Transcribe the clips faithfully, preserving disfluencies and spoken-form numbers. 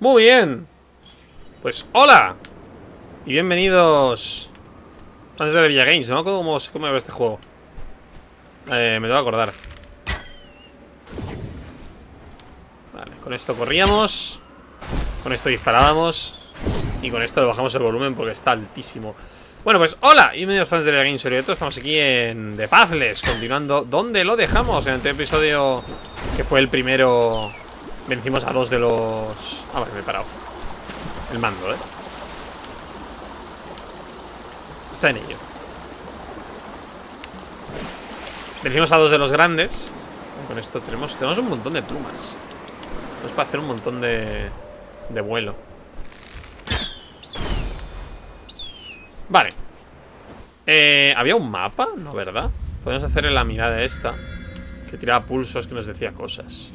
Muy bien. Pues hola y bienvenidos fans de Villa Games, ¿no? ¿Cómo, cómo va este juego? Eh, me debo acordar. Vale, con esto corríamos, con esto disparábamos y con esto le bajamos el volumen porque está altísimo. Bueno, pues hola y bienvenidos fans de Villa Games. Sobre todo estamos aquí en The Pathless, continuando donde lo dejamos en el episodio que fue el primero. Vencimos a dos de los... Ah, vale, me he parado el mando, ¿eh? Está en ello. Vencimos a dos de los grandes. Con esto tenemos, tenemos un montón de plumas. Nos para hacer un montón de, de vuelo. Vale. eh, ¿Había un mapa? No, ¿verdad? Podemos hacer en la mirada esta que tiraba pulsos, que nos decía cosas.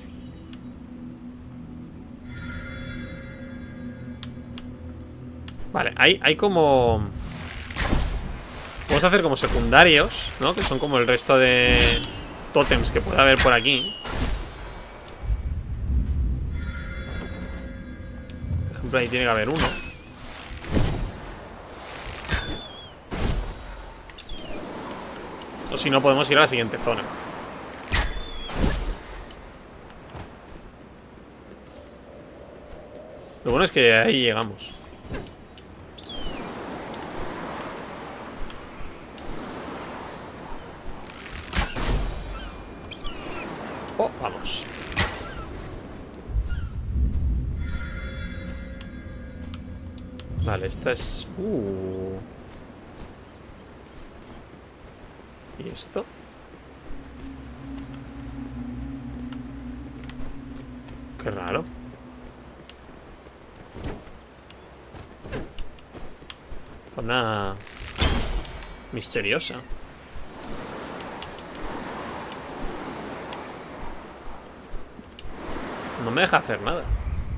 Vale, hay, hay como... Vamos a hacer como secundarios, ¿no? Que son como el resto de tótems que pueda haber por aquí. Por ejemplo, ahí tiene que haber uno. O si no, podemos ir a la siguiente zona. Lo bueno es que ahí llegamos. Oh, vamos. Vale, esta es... Uh. ¿Y esto? Qué raro. Zona misteriosa. No me deja hacer nada.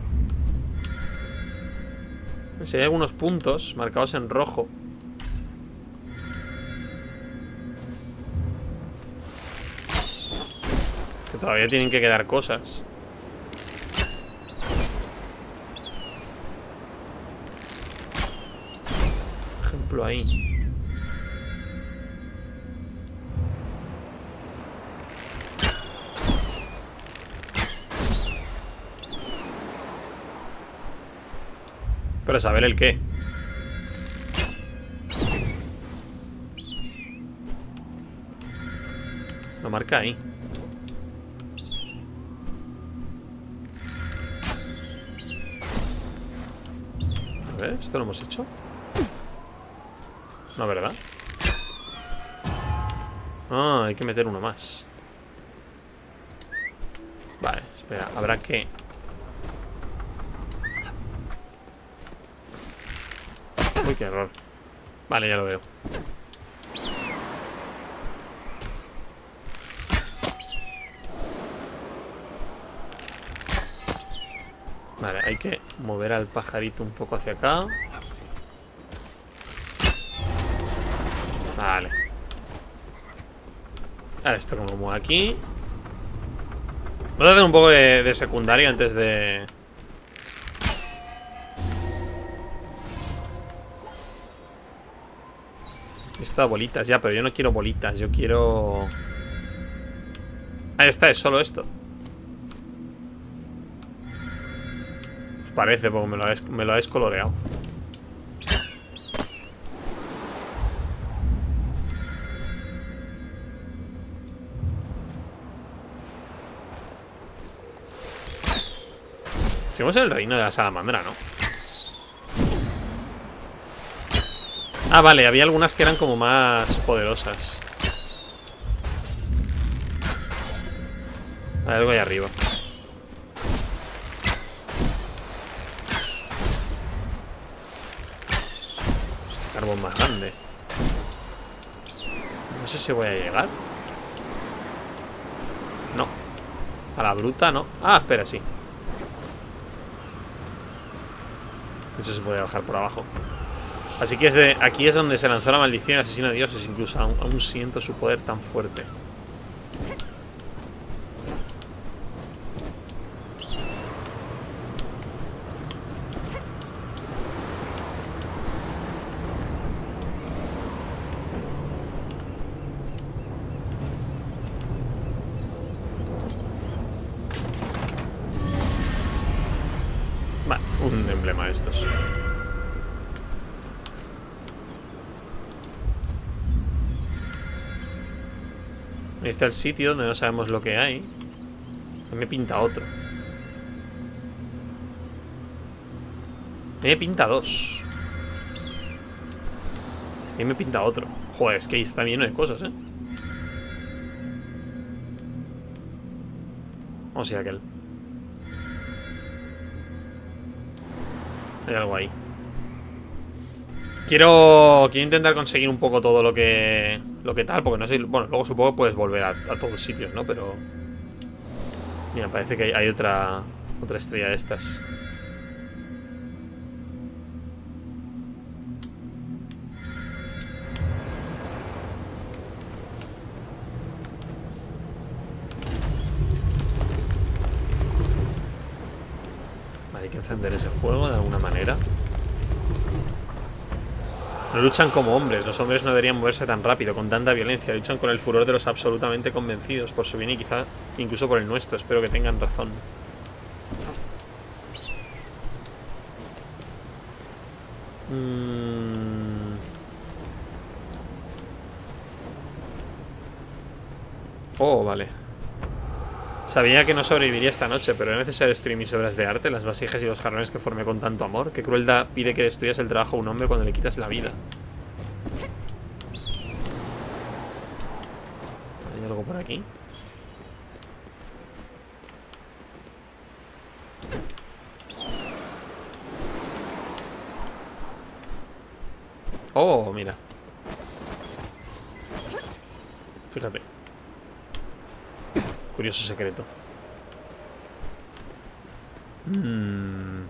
Si hay algunos puntos marcados en rojo. Que todavía tienen que quedar cosas. Por ejemplo, ahí. Pero saber el qué. Lo marca ahí. A ver, ¿esto lo hemos hecho? No, ¿verdad? Ah, hay que meter uno más. Vale, espera, habrá que... Uy, qué error. Vale, ya lo veo. Vale, hay que mover al pajarito un poco hacia acá. Vale. Ahora esto como muevo aquí. Vamos a hacer un poco de, de secundaria antes de... Esta bolitas, ya, pero yo no quiero bolitas. Yo quiero... Ahí está, es solo esto. Pues parece, porque me lo habéis, me lo habéis coloreado. Seguimos en el reino de la salamandra, ¿no? Ah, vale, había algunas que eran como más poderosas. Hay algo ahí arriba. Este carbón más grande. No sé si voy a llegar. No. A la bruta no. Ah, espera, sí. Eso se puede bajar por abajo. Así que es de, aquí es donde se lanzó la maldición y asesino de dioses. Incluso aún, aún siento su poder tan fuerte. Vale, un emblema de estos. Ahí está el sitio donde no sabemos lo que hay. Me pinta otro. Me pinta dos. Y me pinta otro. Joder, es que ahí está lleno de cosas, eh. Vamos a ir a aquel. Hay algo ahí. Quiero, quiero intentar conseguir un poco todo lo que Lo que tal, porque no sé. Bueno, luego supongo que puedes volver a, a todos sitios, ¿no? Pero mira, parece que hay, hay otra Otra estrella de estas. Vale, hay que encender ese fuego de alguna manera. No luchan como hombres, los hombres no deberían moverse tan rápido, con tanta violencia. Luchan con el furor de los absolutamente convencidos, por su bien y quizá incluso por el nuestro. Espero que tengan razón. Mm. Oh, vale. Sabía que no sobreviviría esta noche, pero era necesario destruir mis obras de arte, las vasijas y los jarrones que formé con tanto amor. Qué crueldad pide que destruyas el trabajo de un hombre cuando le quitas la vida. ¿Hay algo por aquí? Oh, mira. Fíjate. Curioso secreto. Mm.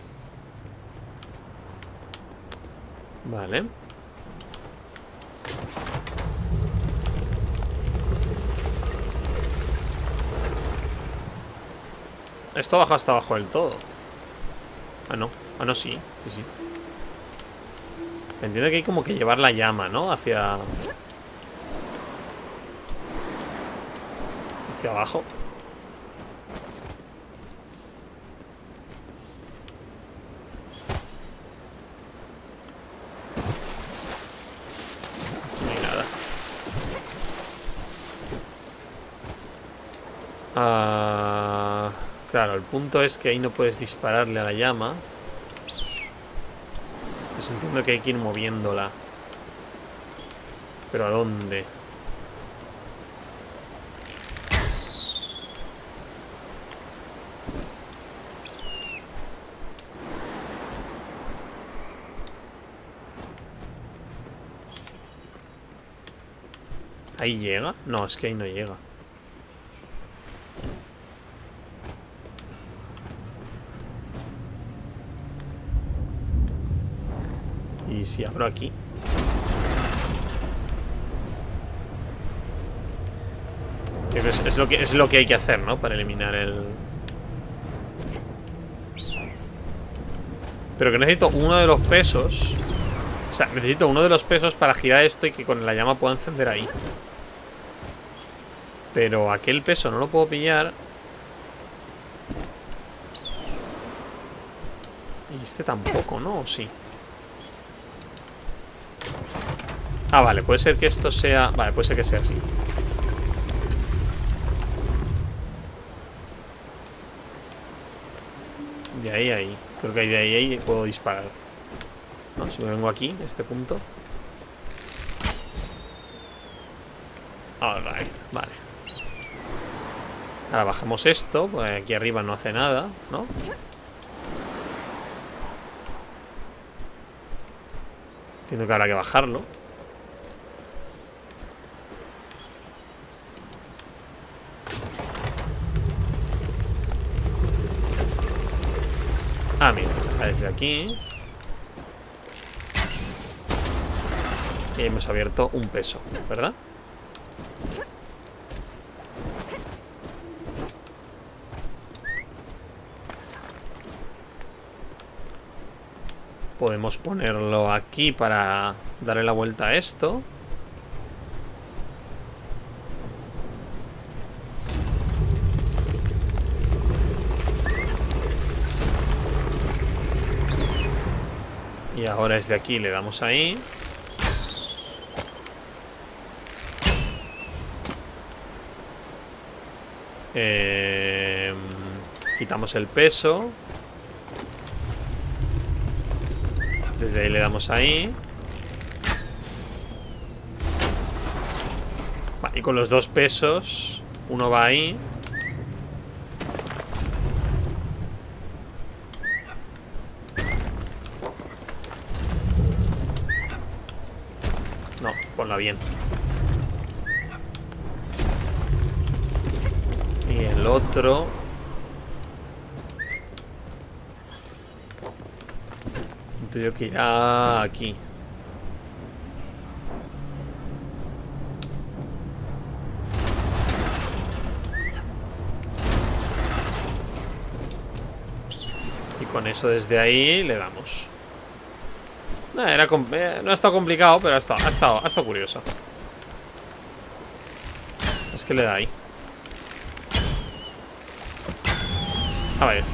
Vale. Esto baja hasta abajo del todo. Ah, no. Ah, no, sí. Sí, sí. Entiendo que hay como que llevar la llama, ¿no? Hacia... Hacia abajo. Ah, claro, el punto es que ahí no puedes dispararle a la llama. Pues entiendo que hay que ir moviéndola. ¿Pero a dónde? ¿Ahí llega? No, es que ahí no llega. Y si abro aquí. Es, es, lo que, es lo que hay que hacer, ¿no? Para eliminar el... Pero que necesito uno de los pesos. O sea, necesito uno de los pesos para girar esto y que con la llama pueda encender ahí. Pero aquel peso no lo puedo pillar. Y este tampoco, ¿no? ¿O sí? Ah, vale, puede ser que esto sea... Vale, puede ser que sea así. De ahí a ahí. Creo que de ahí a ahí puedo disparar. No, si me vengo aquí, a este punto. Alright, vale. Ahora bajamos esto, pues aquí arriba no hace nada, ¿no? Entiendo que habrá que bajarlo. Ah, mira, desde aquí. Y hemos abierto un peso, ¿verdad? Podemos ponerlo aquí para darle la vuelta a esto. Y ahora desde aquí le damos ahí. Eh, quitamos el peso. Desde ahí le damos ahí. Va, y con los dos pesos, uno va ahí. No, ponla bien. Y el otro tengo que ir aquí. Y con eso desde ahí le damos. No, era eh, no ha estado complicado, pero ha estado, ha estado, ha estado curioso. Es que le da ahí. Ah, ahí está.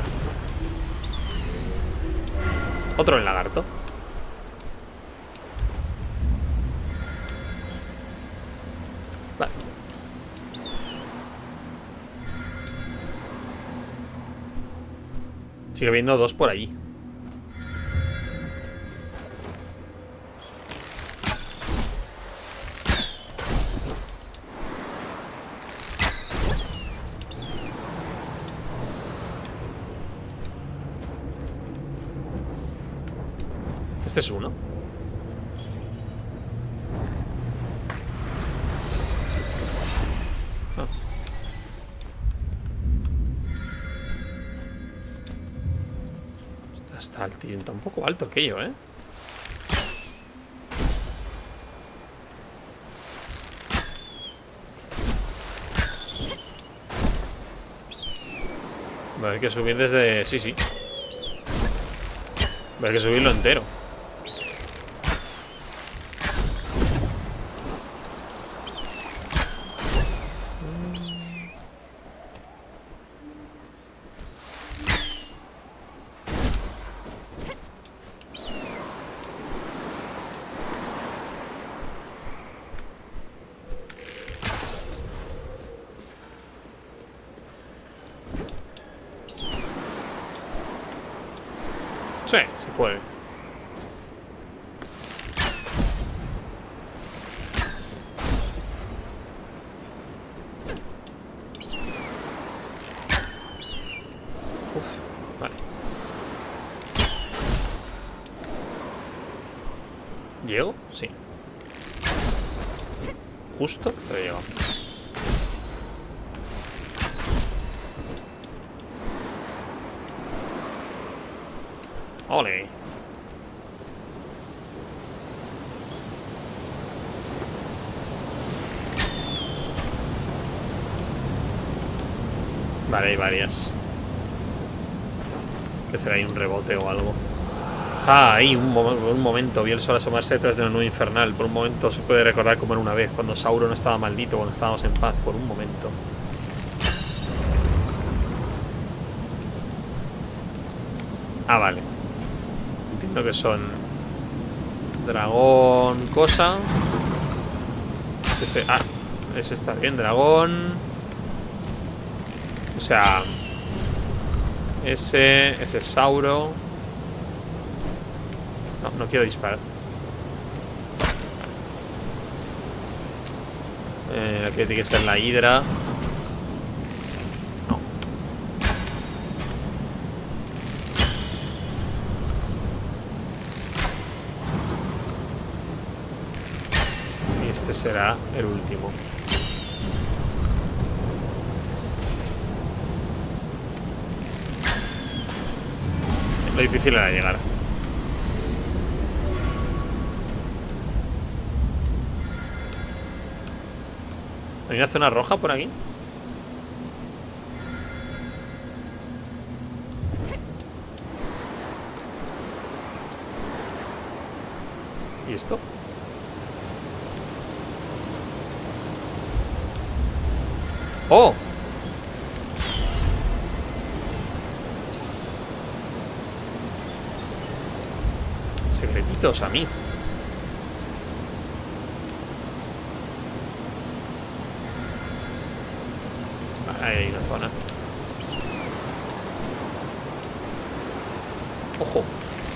Otro en lagarto. Vale. Sigue viendo dos por ahí. Este es uno. Ah. Está, está, está un poco alto aquello, ¿eh? Va a haber que subir desde... Sí, sí. Va a haber que subirlo entero. Sí, se puede. Uf, vale. ¿Llego? Sí. Justo, pero llego. ¡Ole! Vale, hay varias. Que será ahí un rebote o algo. Ah, ahí, un, mom un momento. Vi el sol asomarse detrás de una nube infernal. Por un momento se puede recordar como era una vez, cuando Sauron no estaba maldito, cuando estábamos en paz. Por un momento. Ah, vale. Entiendo que son dragón, cosa. Ese, ah, ese está bien, dragón. O sea, ese, ese es Sauro. No, no quiero disparar. Eh, la que tiene que ser la hidra. No. Y este será el último. Lo difícil era llegar. ¿Hay una zona roja por aquí? ¿Y esto? ¡Oh! secretitos a mí. Vale, ahí hay una zona. Ojo.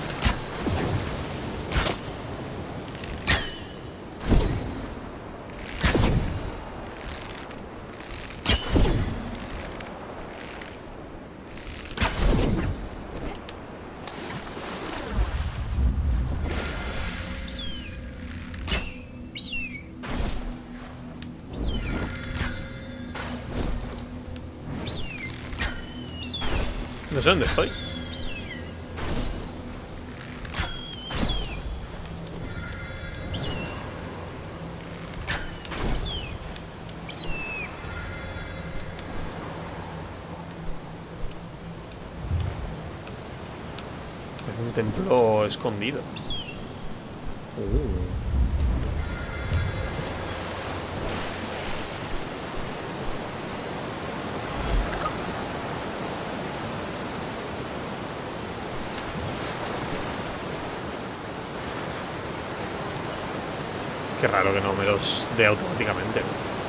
No sé dónde estoy. Es un templo escondido. Uh. Qué raro que no me los dé automáticamente.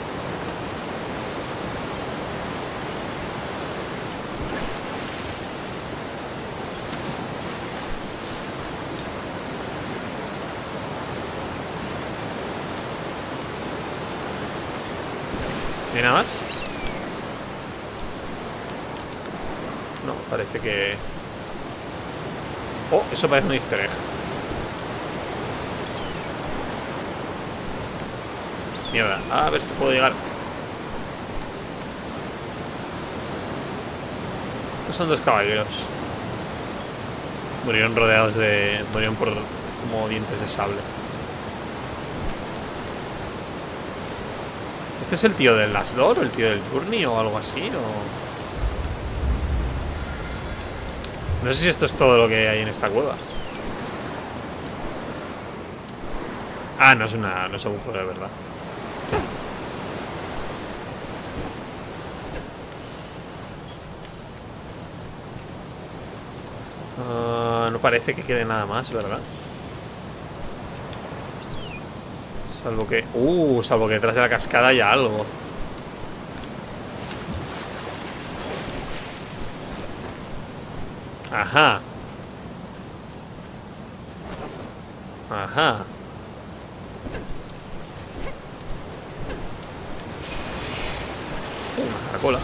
¿Hay nada más? No, parece que... Oh, eso parece un easter egg. Mierda, a ver si puedo llegar. Estos son dos caballeros. Murieron rodeados de... Murieron por como dientes de sable. ¿Este es el tío del Last Door o el tío del Journey o algo así? O... No sé si esto es todo lo que hay en esta cueva. Ah, no es una... No es un juego de verdad. Uh, no parece que quede nada más, ¿verdad? Salvo que... Uh, salvo que detrás de la cascada haya algo. Ajá. Ajá. Uh, una caracola.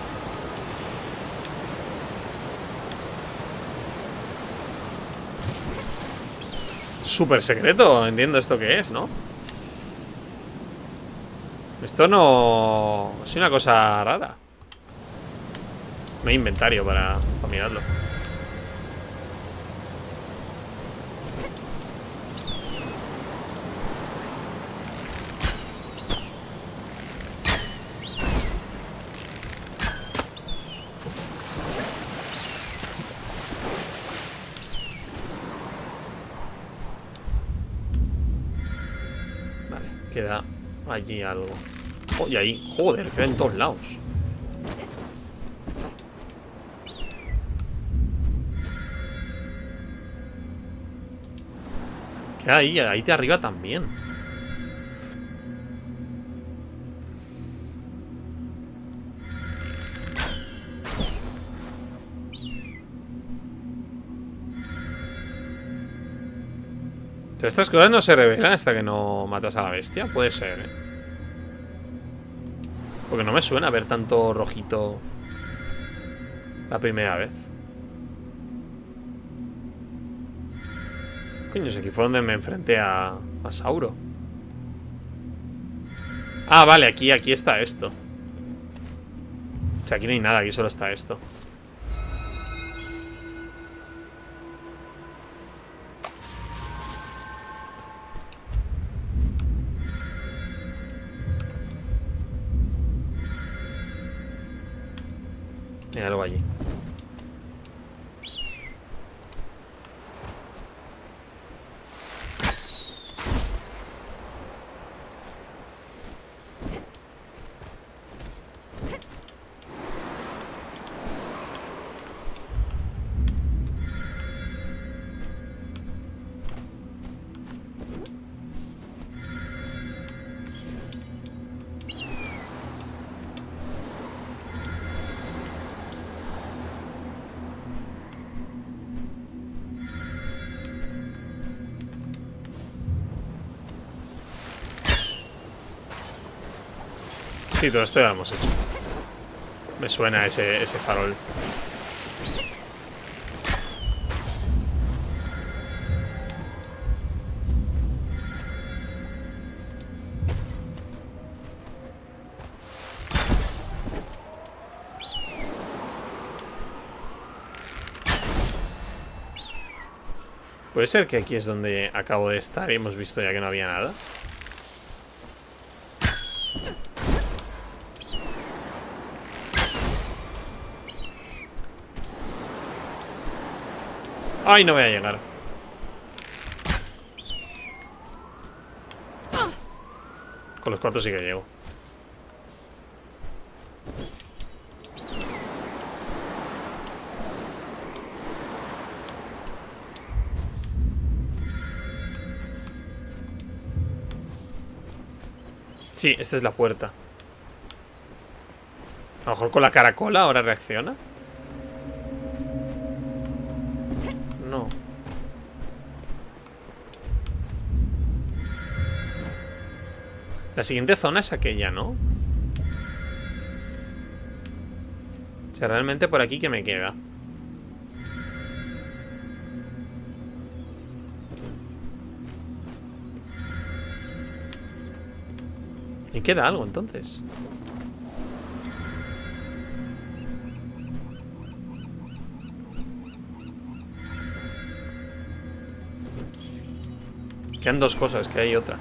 Súper secreto, entiendo esto que es, ¿no? Esto no... Es una cosa rara. No hay inventario para, para mirarlo. Vale, queda allí algo. Oh, y ahí, joder, queda en todos lados. Queda ahí, ahí de arriba también. Pero estas cosas no se revelan hasta que no matas a la bestia. Puede ser, ¿eh? Porque no me suena ver tanto rojito la primera vez. Coño, aquí fue donde me enfrenté a, a Sauro. Ah, vale, aquí, aquí está esto. O sea, aquí no hay nada, aquí solo está esto. Hay algo allí. Sí, todo esto ya lo hemos hecho. Me suena ese, ese farol. Puede ser que aquí es donde acabo de estar y hemos visto ya que no había nada. Ay, no voy a llegar. Con los cuatro sí que llego. Sí, esta es la puerta. A lo mejor con la caracola ahora reacciona. No. La siguiente zona es aquella, ¿no? O sea, realmente por aquí, ¿qué me queda? ¿Y queda algo entonces? Quedan dos cosas, que hay otra.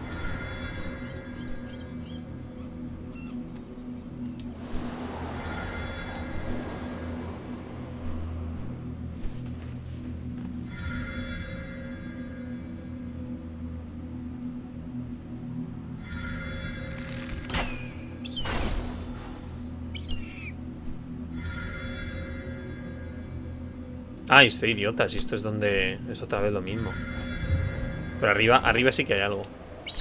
Ay, estoy idiota, si esto es donde... Es otra vez lo mismo. Pero arriba, arriba sí que hay algo.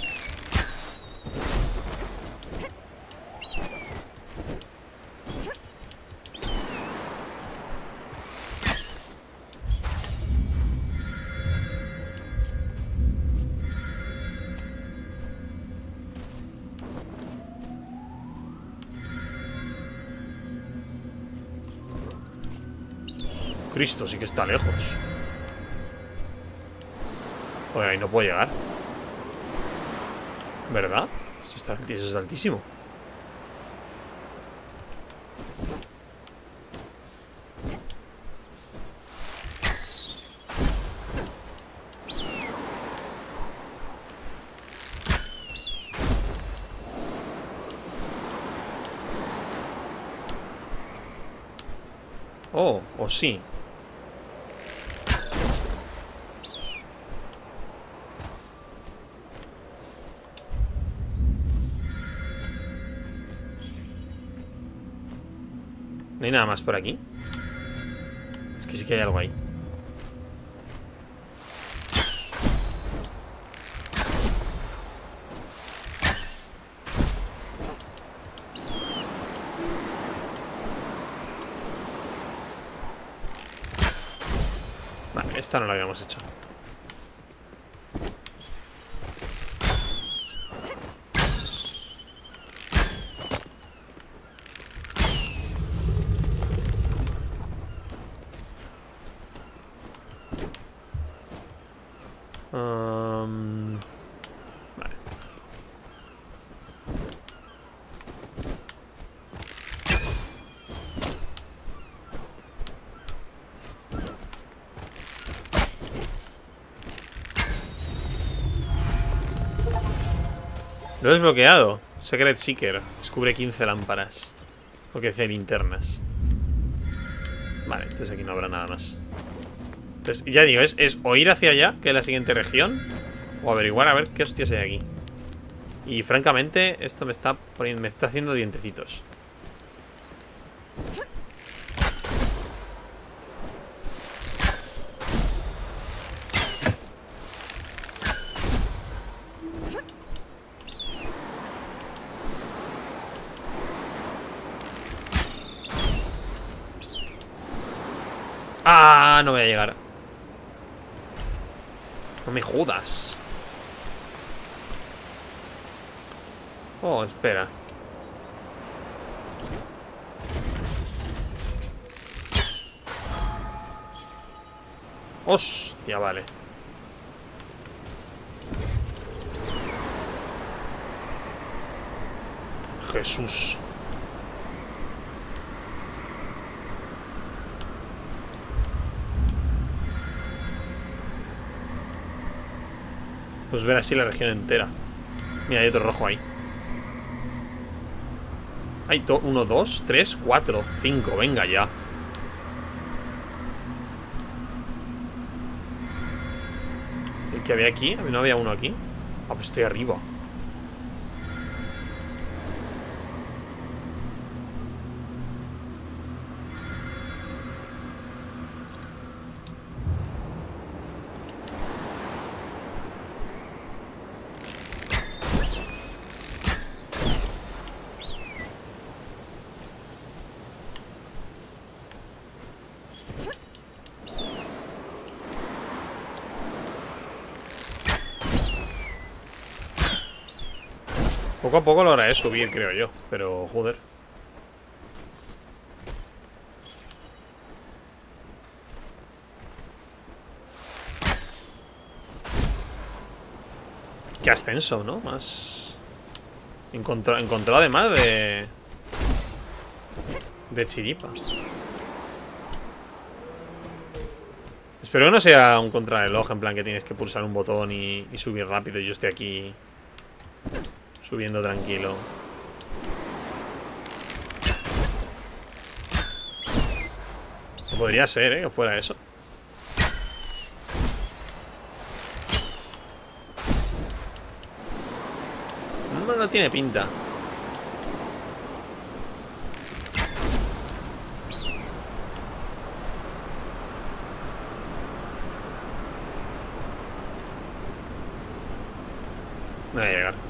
Cristo, sí que está lejos. Oye, ahí no puedo llegar. ¿Verdad? Eso, está, eso es altísimo. Oh, o sí. ¿No hay nada más por aquí? Es que sí que hay algo ahí. Vale, esta no la habíamos hecho. Um, vale. Lo he desbloqueado. Secret Seeker. Descubre quince lámparas. Porque dice linternas. Vale, entonces aquí no habrá nada más. Entonces, ya digo, es, es o ir hacia allá, que es la siguiente región, o averiguar a ver qué hostias hay aquí. Y francamente, esto me está poniendo, me está haciendo dientecitos. Ah, no voy a llegar. No me jodas. Oh, espera. Hostia, vale. Jesús. Pues ver así la región entera. Mira, hay otro rojo ahí. Hay uno, dos, tres, cuatro, cinco. Venga ya. ¿El que había aquí? ¿No había uno aquí? Ah, pues estoy arriba. Poco a poco lo haré subir, creo yo. Pero, joder. Qué ascenso, ¿no? Más... Encontró, encontró además de... De chiripa. Espero que no sea un contrarreloj, en plan que tienes que pulsar un botón y, y subir rápido. Y yo estoy aquí subiendo tranquilo. Podría ser, ¿eh? Que fuera eso. No, no tiene pinta. No voy a llegar.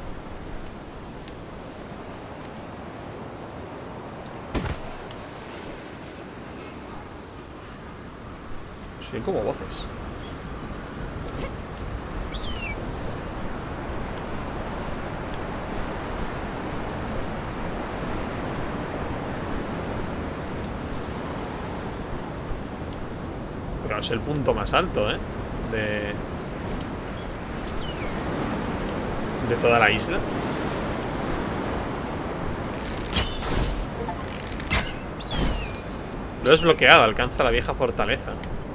Soy como voces. Pero es el punto más alto, ¿eh? De... De toda la isla. Lo he desbloqueado, alcanza la vieja fortaleza.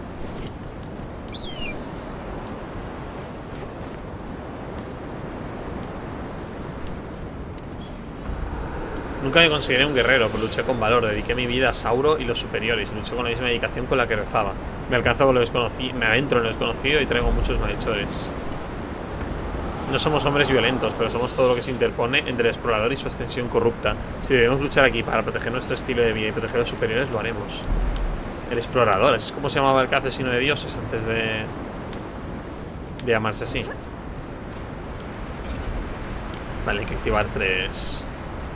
Nunca me consideré un guerrero, pero luché con valor. Dediqué mi vida a Sauro y los superiores. Y luché con la misma dedicación con la que rezaba. Me alcanzo con lo desconocido, me adentro en lo desconocido y traigo muchos malhechores. No somos hombres violentos, pero somos todo lo que se interpone entre el explorador y su extensión corrupta. Si debemos luchar aquí para proteger nuestro estilo de vida y proteger a los superiores, lo haremos. El explorador, así es como se llamaba el asesino de dioses antes de... de llamarse así. Vale, hay que activar tres...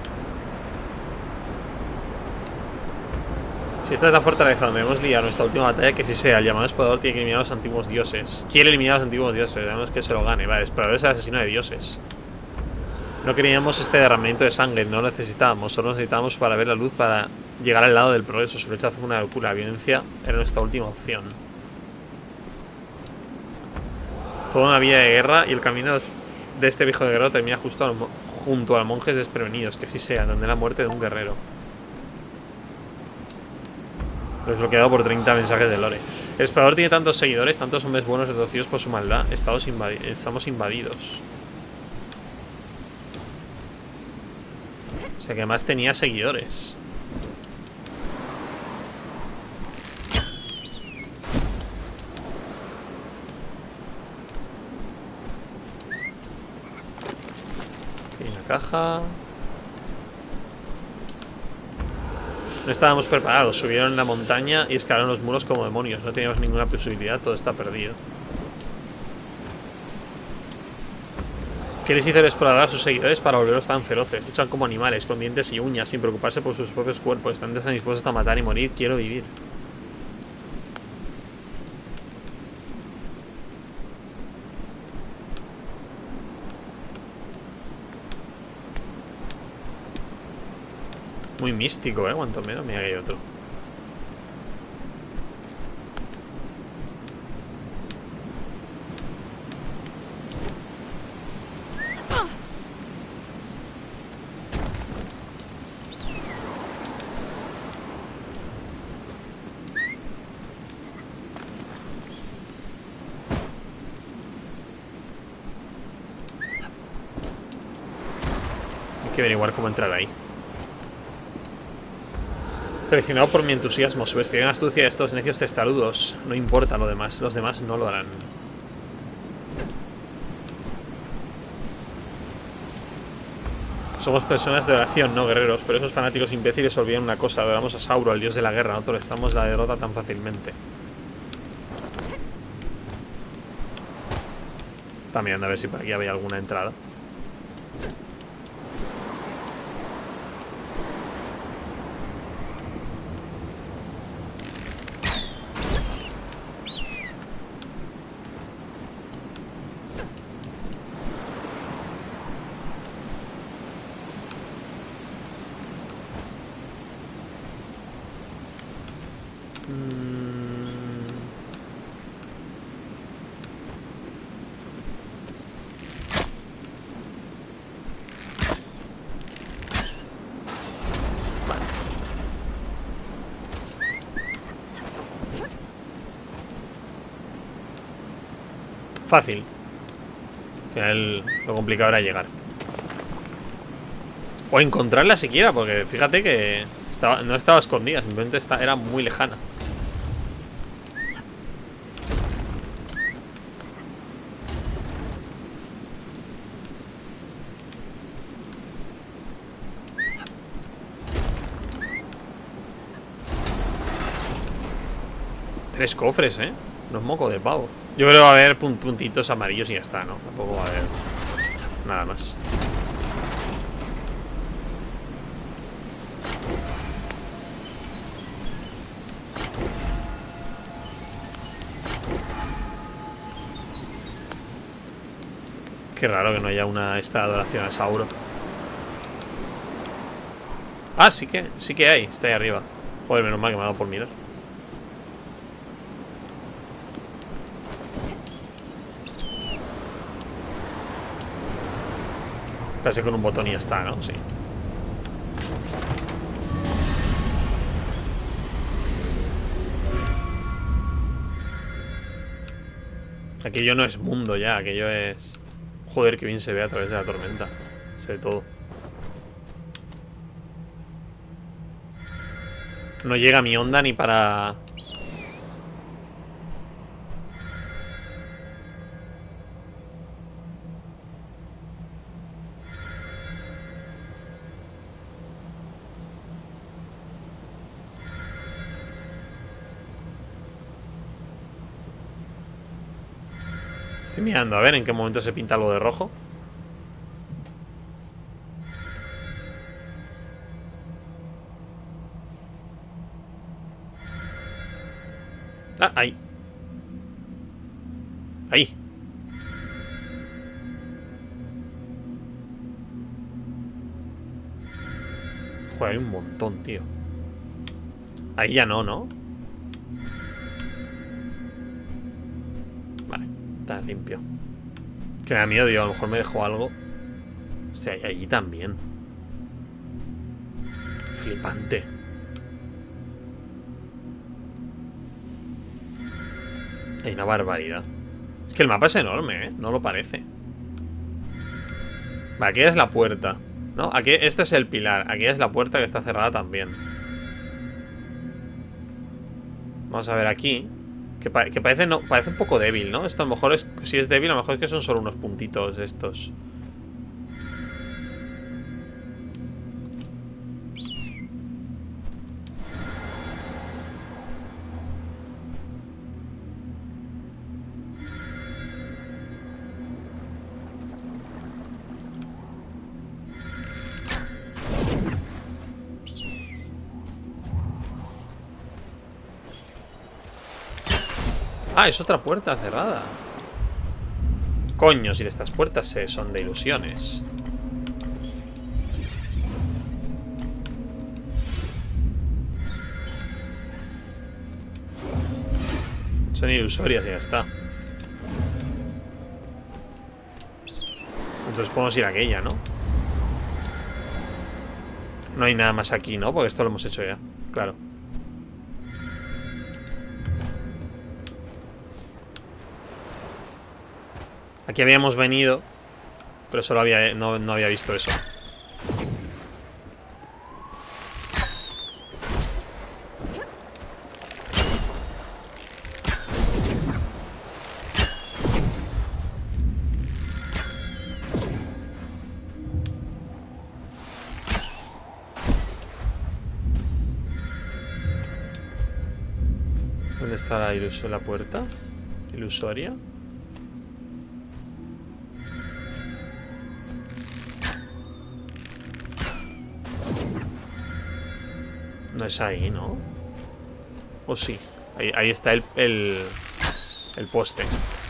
Si esta es la fortaleza donde hemos liado nuestra última batalla, que si sea, el llamado explorador tiene que eliminar a los antiguos dioses. Quiere eliminar a los antiguos dioses, además que se lo gane. Vale, el explorador es el asesino de dioses. No queríamos este derramamiento de sangre, no lo necesitábamos. Solo necesitábamos para ver la luz, para llegar al lado del progreso. Su rechazo fue una locura, la violencia era nuestra última opción. Toda una vida de guerra y el camino de este viejo guerrero termina justo al, junto a monjes desprevenidos. Que así sea, donde la muerte de un guerrero. Desbloqueado por treinta mensajes de lore. El explorador tiene tantos seguidores, tantos hombres buenos reducidos por su maldad. Estamos, invadi estamos invadidos. O sea que además tenía seguidores. Hay una caja. No estábamos preparados, subieron la montaña y escalaron los muros como demonios. No teníamos ninguna posibilidad, todo está perdido. ¿Qué les hizo el explorador a sus seguidores para volverlos tan feroces? Luchan como animales, con dientes y uñas, sin preocuparse por sus propios cuerpos. Están dispuestos a matar y morir. Quiero vivir. Muy místico, ¿eh? Cuanto menos. Mira que hay otro. que averiguar cómo entrar ahí. Seleccionado por mi entusiasmo. Subestimen la astucia de estos necios testarudos. No importa lo demás. Los demás no lo harán. Somos personas de oración, no guerreros. Pero esos fanáticos imbéciles olvidan una cosa. Adoramos a Sauro, el dios de la guerra. No toleramos la derrota tan fácilmente. Está mirando a ver si por aquí había alguna entrada. Fácil. Al final lo complicado era llegar. O encontrarla siquiera, porque fíjate que estaba, no estaba escondida, simplemente está, era muy lejana. Tres cofres, ¿eh? No es moco de pavo. Yo creo que va a haber puntitos amarillos y ya está, ¿no? Tampoco va a haber nada más. Qué raro que no haya una esta adoración a Sauro. Ah, sí que, sí que hay. Está ahí arriba. Joder, menos mal que me ha dado por mirar. Casi con un botón y ya está, ¿no? Sí. Aquello no es mundo ya, aquello es... Joder, que bien se ve a través de la tormenta. Se ve todo. No llega mi onda ni para... Estoy mirando a ver en qué momento se pinta algo de rojo. Ah, ahí. Ahí. Joder, hay un montón, tío. Ahí ya no, ¿no? Vale, está limpio. Que me da miedo, tío. A lo mejor me dejó algo. Hostia, y allí también. Flipante. Hay una barbaridad. Es que el mapa es enorme, ¿eh? No lo parece. Vale, aquí es la puerta, ¿no? Aquí, este es el pilar. Aquí es la puerta que está cerrada también. Vamos a ver aquí. Que, pa que parece, no, parece un poco débil, ¿no? Esto a lo mejor es... Si es débil, a lo mejor es que son solo unos puntitos estos. Ah, es otra puerta cerrada. Coño, si estas puertas son de ilusiones. Son ilusorias y ya está. Entonces podemos ir a aquella, ¿no? No hay nada más aquí, ¿no? Porque esto lo hemos hecho ya. Claro. Aquí habíamos venido, pero solo había no, no había visto eso. está la iluso la puerta? Ilusoria. No es ahí, ¿no? ¿O sí? Ahí, ahí está el, el, el poste.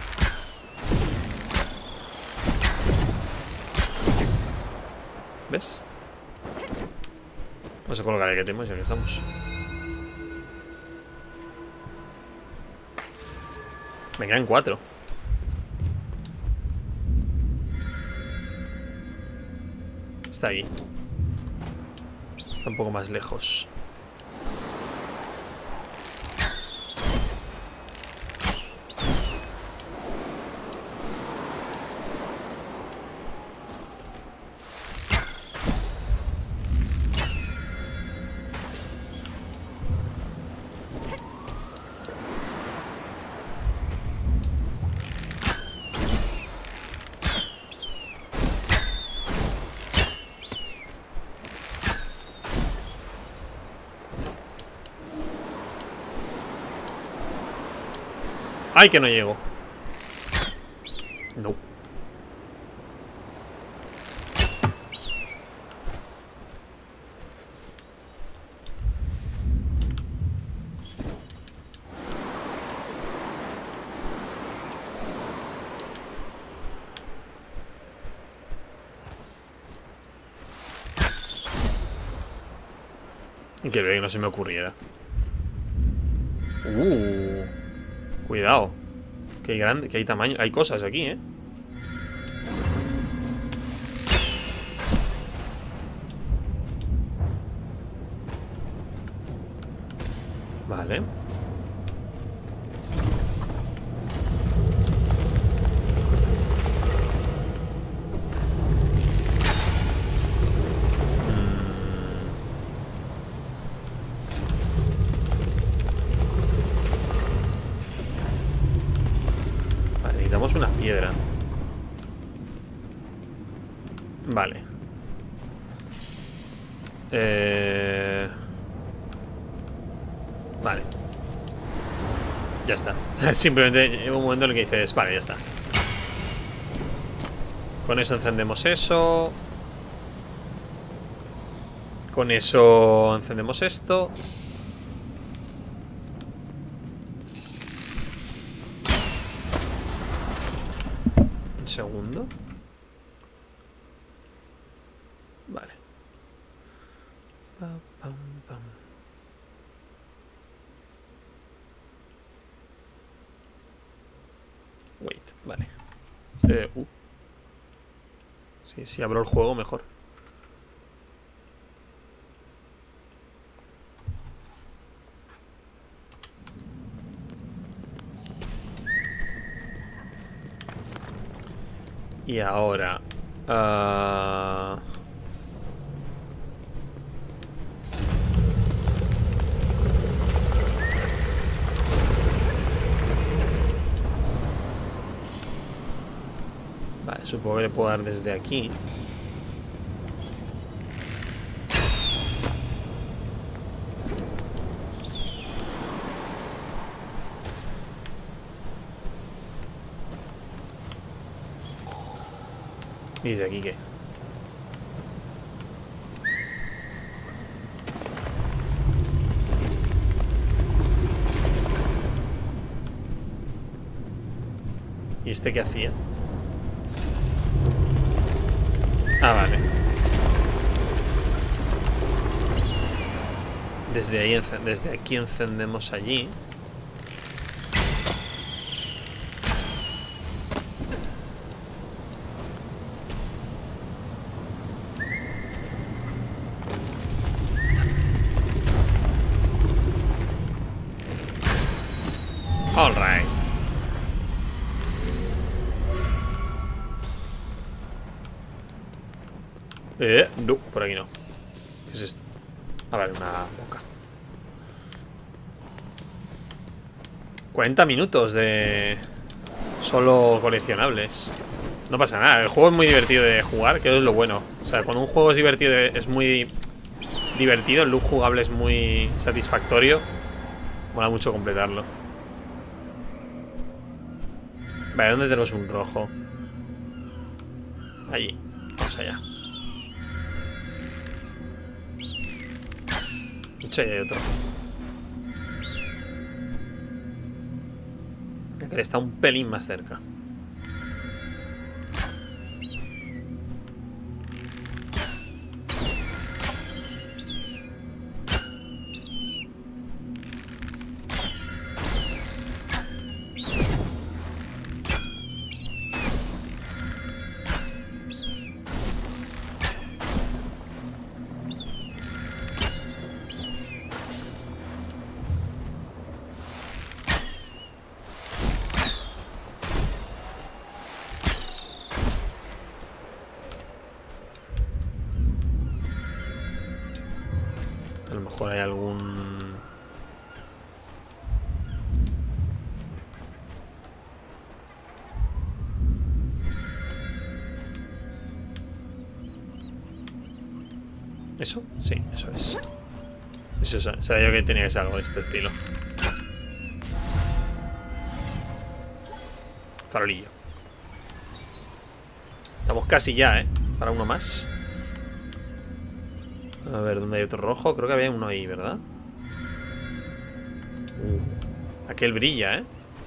¿Ves? Vamos a colocar el que tenemos ya que estamos. Me quedan cuatro. Está ahí. Está un poco más lejos. ¡Ay, que no llego! No. Increíble que no se me ocurriera. Uh, cuidado. Que hay grande, que hay tamaño. Hay cosas aquí, ¿eh? Vale. Una piedra. Vale. Eh... Vale. Ya está. Simplemente llega un momento en el que dices, vale, ya está. Con eso encendemos eso. Con eso encendemos esto. Segundo. Vale. Pam, pam, pam. Wait, vale. Eh, uh. Sí, si abro el juego mejor. Y ahora uh... Vale, supongo que le puedo dar desde aquí. ¿Y desde aquí qué? ¿Y este qué hacía? Ah, vale. Desde ahí, desde aquí encendemos allí. All right. Eh, no, por aquí no. ¿Qué es esto? A ver, una boca. cuarenta minutos de solo coleccionables. No pasa nada, el juego es muy divertido de jugar, que es lo bueno. O sea, cuando un juego es divertido, es muy divertido, el loop jugable es muy satisfactorio. Mola mucho completarlo. Vale, ¿dónde tenemos un rojo? Allí. Vamos allá. De hecho, ahí hay otro. Aquel está un pelín más cerca. A lo mejor hay algún... ¿Eso? Sí, eso es. Eso es, sabía yo que tenía que ser algo de este estilo. Farolillo. Estamos casi ya, ¿eh? Para uno más. A ver, ¿dónde hay otro rojo? Creo que había uno ahí, ¿verdad? Uh, aquel brilla, ¿eh?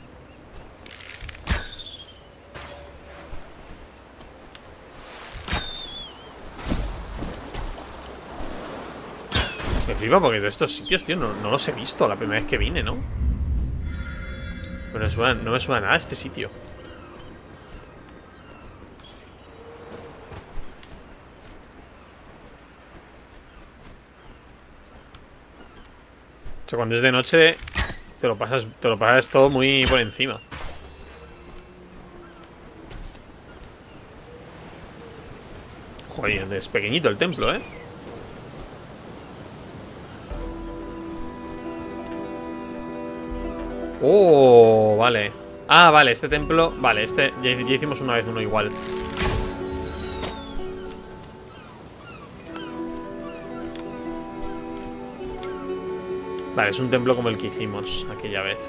Me flipa porque de estos sitios, tío, no, no los he visto la primera vez que vine, ¿no? Pero no me suena, no me suena nada este sitio. O sea, cuando es de noche te lo pasas, te lo pasas todo muy por encima. Joder, es pequeñito el templo, ¿eh? Oh, vale. Ah, vale, este templo... Vale, este... Ya, ya hicimos una vez uno igual. Vale, es un templo como el que hicimos aquella vez.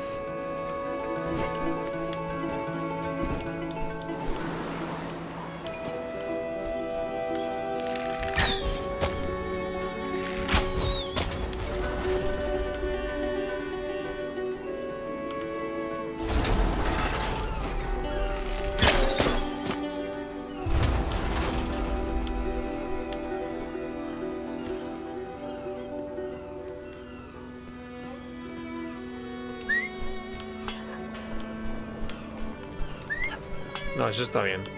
No, eso está bien.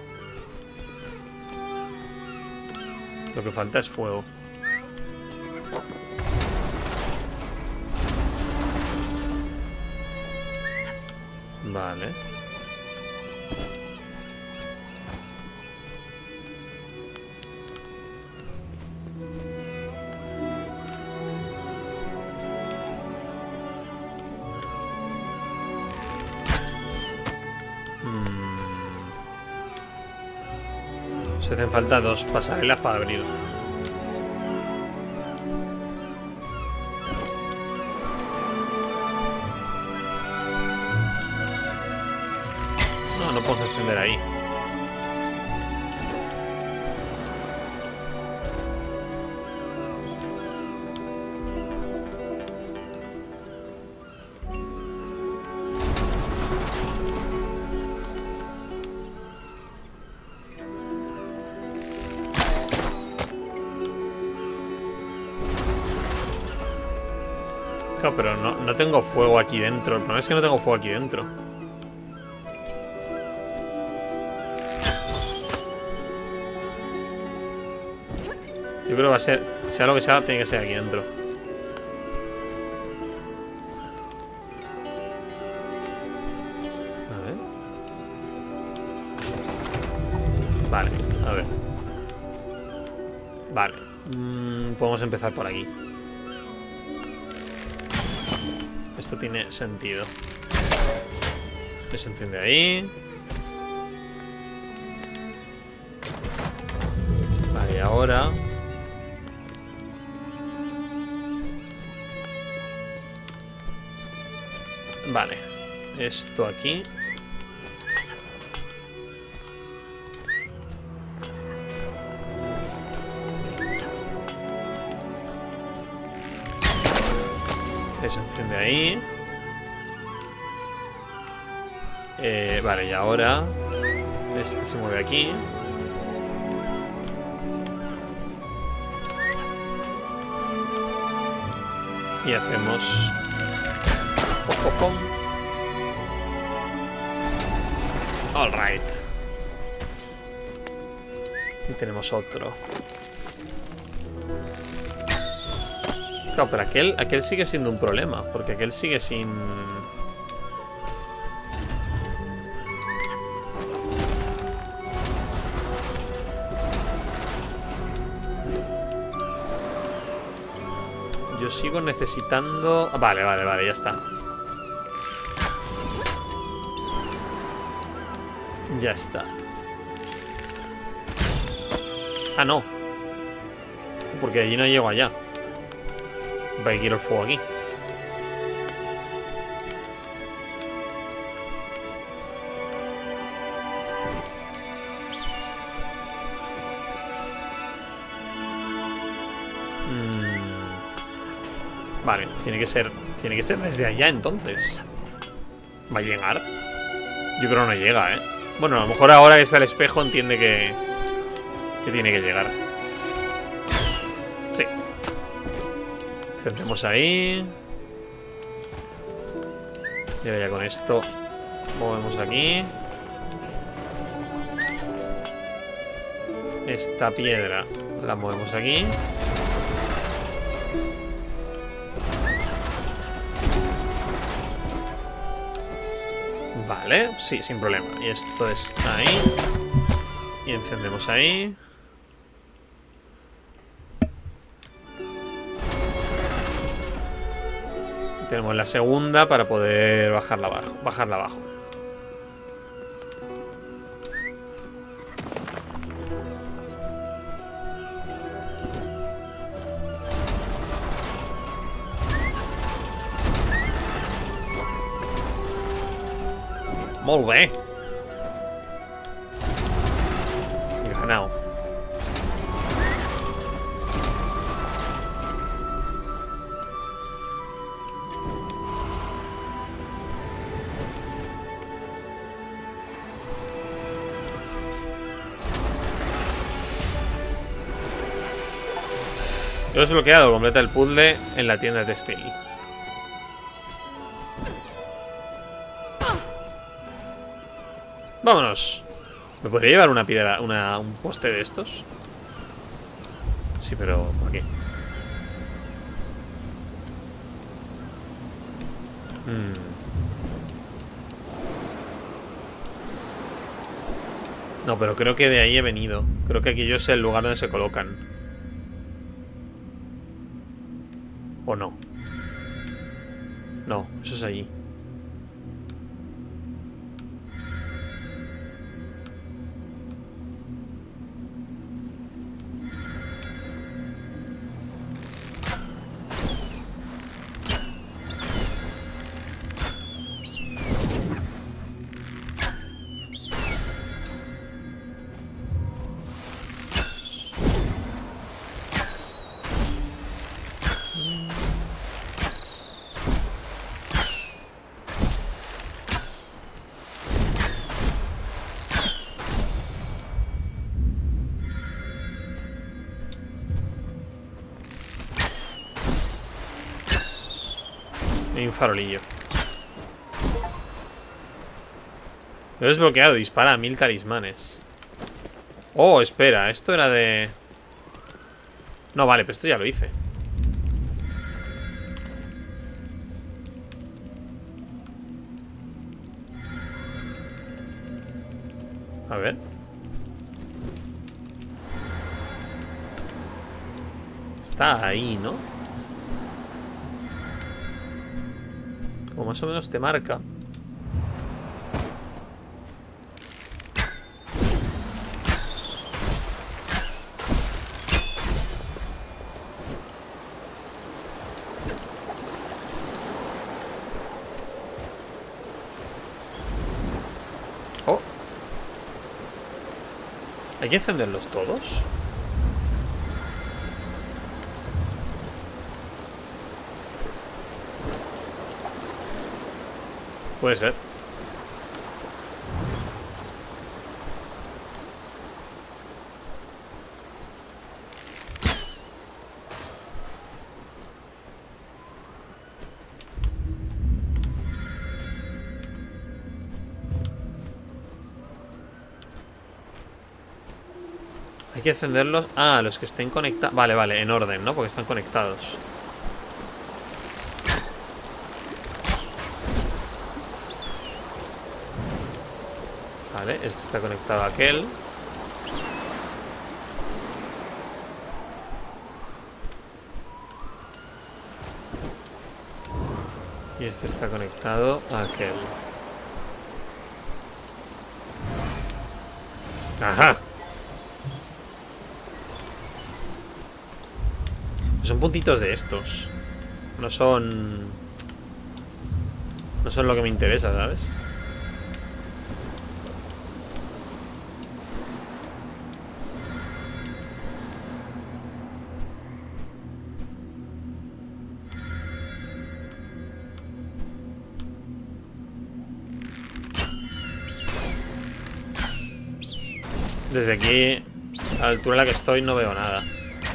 Lo que falta es fuego. Vale. Se hacen falta dos pasarelas para abrir. No, no puedo encender ahí. Claro, pero no, no tengo fuego aquí dentro. El problema es que no tengo fuego aquí dentro. Yo creo que va a ser... Sea lo que sea, tiene que ser aquí dentro. A ver. Vale, a ver. Vale. Mm, podemos empezar por aquí. Esto tiene sentido. Se enciende ahí. Vale, ahora... Vale. Esto aquí. se enciende ahí. Eh, vale, y ahora este se mueve aquí. Y hacemos pom, pom, pom. All right. Y tenemos otro. Claro, pero aquel, aquel sigue siendo un problema, porque aquel sigue sin... Yo sigo necesitando... Vale, vale, vale, ya está. Ya está. Ah, no. Porque allí no llego allá. Va a ir el fuego aquí. Mm. Vale, tiene que ser. Tiene que ser desde allá entonces. ¿Va a llegar? Yo creo que no llega, ¿eh? Bueno, a lo mejor ahora que está el espejo entiende que... que tiene que llegar. Sí. Centremos ahí. Y ahora ya con esto movemos aquí. Esta piedra la movemos aquí. Vale, sí, sin problema. Y esto es ahí. Y encendemos ahí. Tenemos la segunda para poder bajarla abajo. Bajarla abajo. Molt bé. Ganado. Lo he desbloqueado. Completa el puzzle en la tienda textil. Vámonos. ¿Me podría llevar una piedra, una, un poste de estos? Sí, pero ¿por qué? Hmm. No, pero creo que de ahí he venido. Creo que aquí yo sé el lugar donde se colocan. ¿O no? No, eso es allí. Hay un farolillo. Lo he desbloqueado. Dispara a mil talismanes. Oh, espera. Esto era de... No, vale, pero esto ya lo hice. A ver. Está ahí, ¿no? Como más o menos te marca. Oh. ¿Hay que encenderlos todos? Puede ser. Hay que encenderlos. Ah, los que estén conectados. Vale, vale, en orden, ¿no? Porque están conectados. Vale, este está conectado a aquel. Y este está conectado a aquel. Ajá. Son puntitos de estos. No son... No son lo que me interesa, ¿sabes? Desde aquí, a la altura en la que estoy, no veo nada.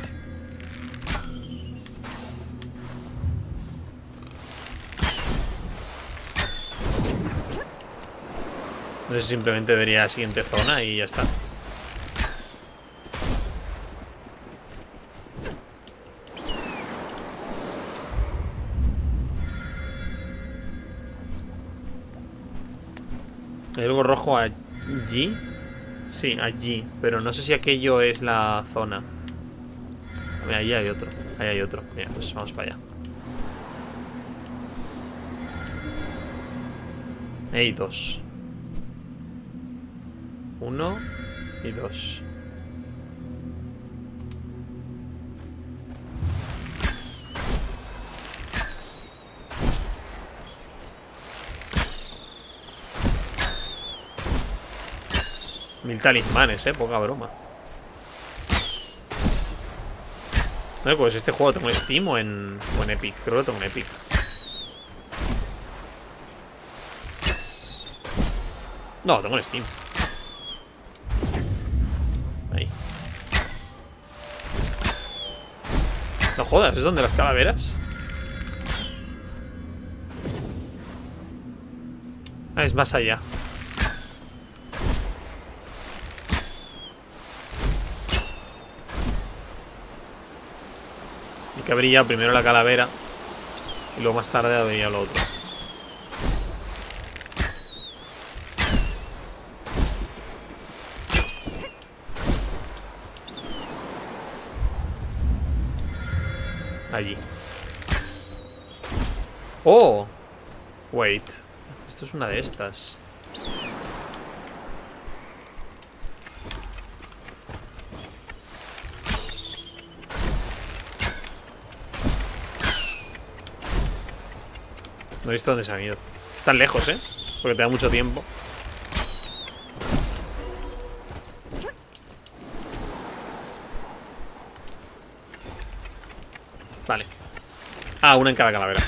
No sé si simplemente debería a la siguiente zona y ya está. Hay algo rojo allí. Sí, allí. Pero no sé si aquello es la zona. Mira, allí hay otro. Ahí hay otro. Mira, pues vamos para allá. Hay dos. Uno y dos. Mil talismanes, eh, poca broma. No, pues este juego tengo en Steam o en, o en Epic. Creo que tengo en Epic. No, tengo en Steam. Ahí. No jodas, ¿es donde las calaveras? Ah, es más allá. Y que brilla primero la calavera y luego más tarde brilla lo otro. Allí. ¡Oh! Wait. Esto es una de estas. No he visto dónde se han ido. Están lejos, ¿eh? Porque te da mucho tiempo. Vale. Ah, una en cada calavera.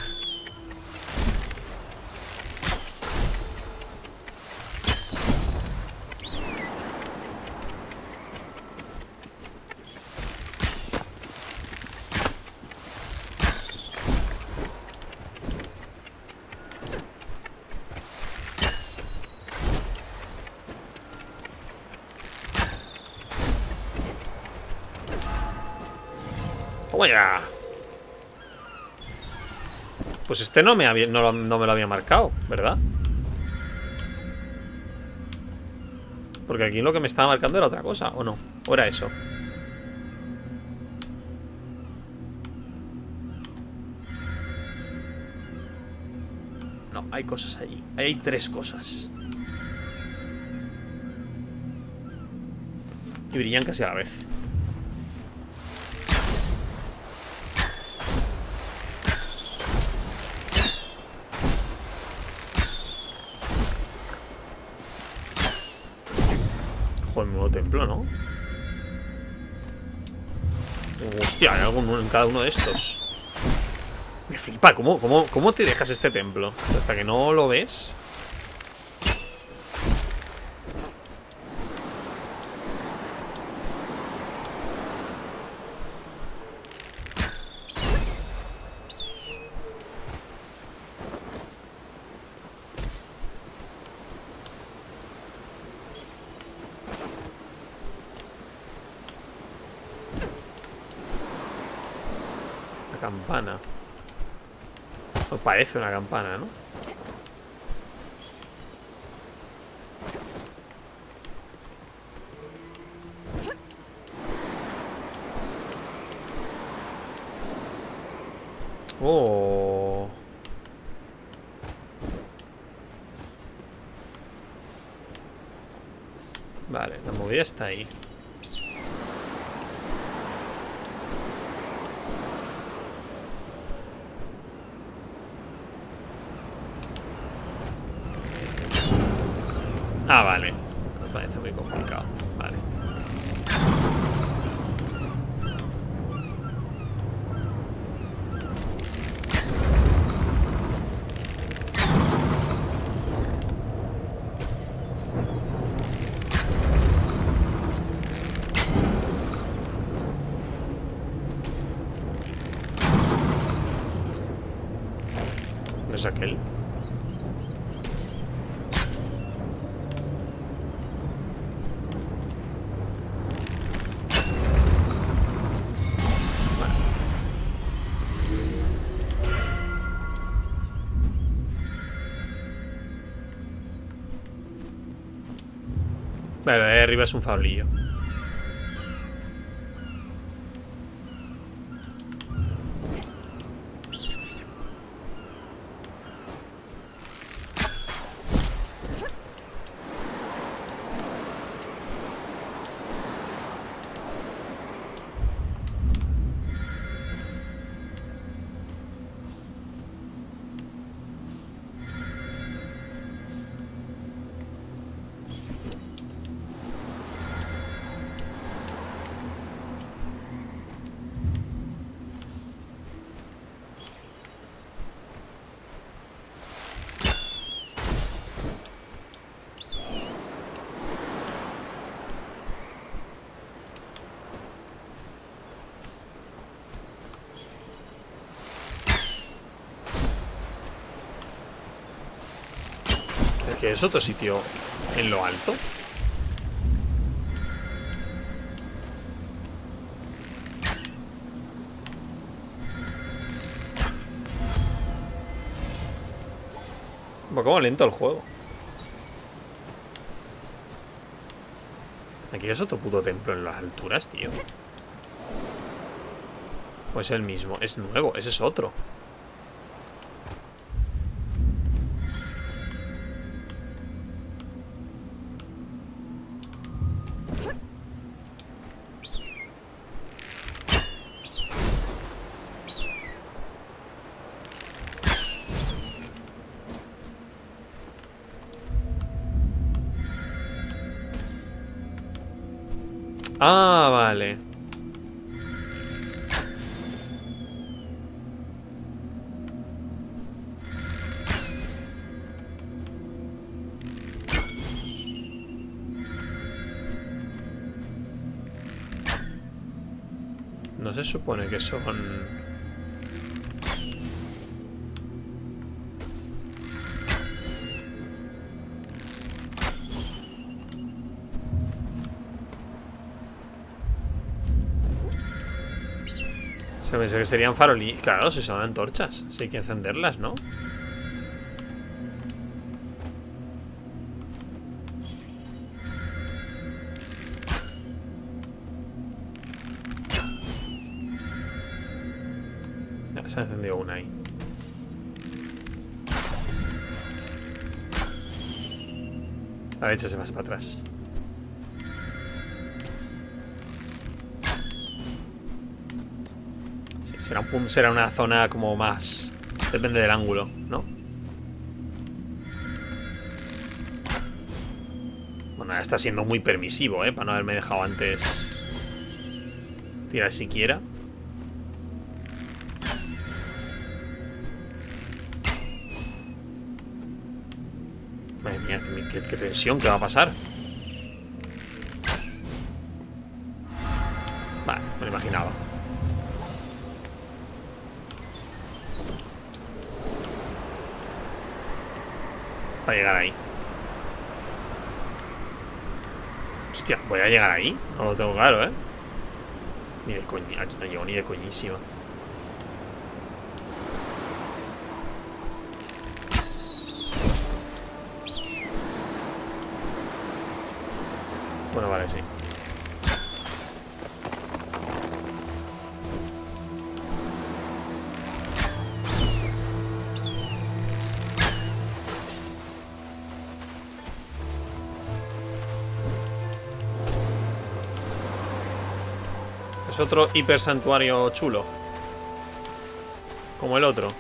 ¡Toma ya! Pues este no me, había, no, lo, no me lo había marcado, ¿verdad? Porque aquí lo que me estaba marcando era otra cosa, ¿o no? ¿O era eso? No, hay cosas allí. Ahí hay tres cosas. Y brillan casi a la vez. Joder, nuevo templo, ¿no? Hostia, hay alguno en cada uno de estos. Me flipa, ¿cómo, cómo, cómo te dejas este templo? Hasta que no lo ves. campana. O parece una campana, ¿no? Oh. Vale, la movida está ahí. Ah, vale. Me parece muy complicado. Vale. ¿No es aquel? Vale, lo de arriba es un fablillo. ¿Que es otro sitio en lo alto? Un poco lento el juego. Aquí es otro puto templo en las alturas, tío. O es el mismo. Es nuevo, ese es otro. Ah, vale. No se supone que son... Se pensé que serían farolillos. Claro, si son antorchas. Si hay que encenderlas, ¿no? Ya, se ha encendido una ahí. A ver, échase más para atrás. Será, un punto, será una zona como más... Depende del ángulo, ¿no? Bueno, está siendo muy permisivo, ¿eh? Para no haberme dejado antes tirar siquiera. Madre mía, qué, qué tensión, ¿qué va a pasar? Vale, me lo imaginaba. Para llegar ahí. Hostia, ¿voy a llegar ahí? No lo tengo claro, ¿eh? Ni de coña, aquí no llego ni de coñísima. Bueno, vale, sí. Es otro hiper santuario chulo. Como el otro.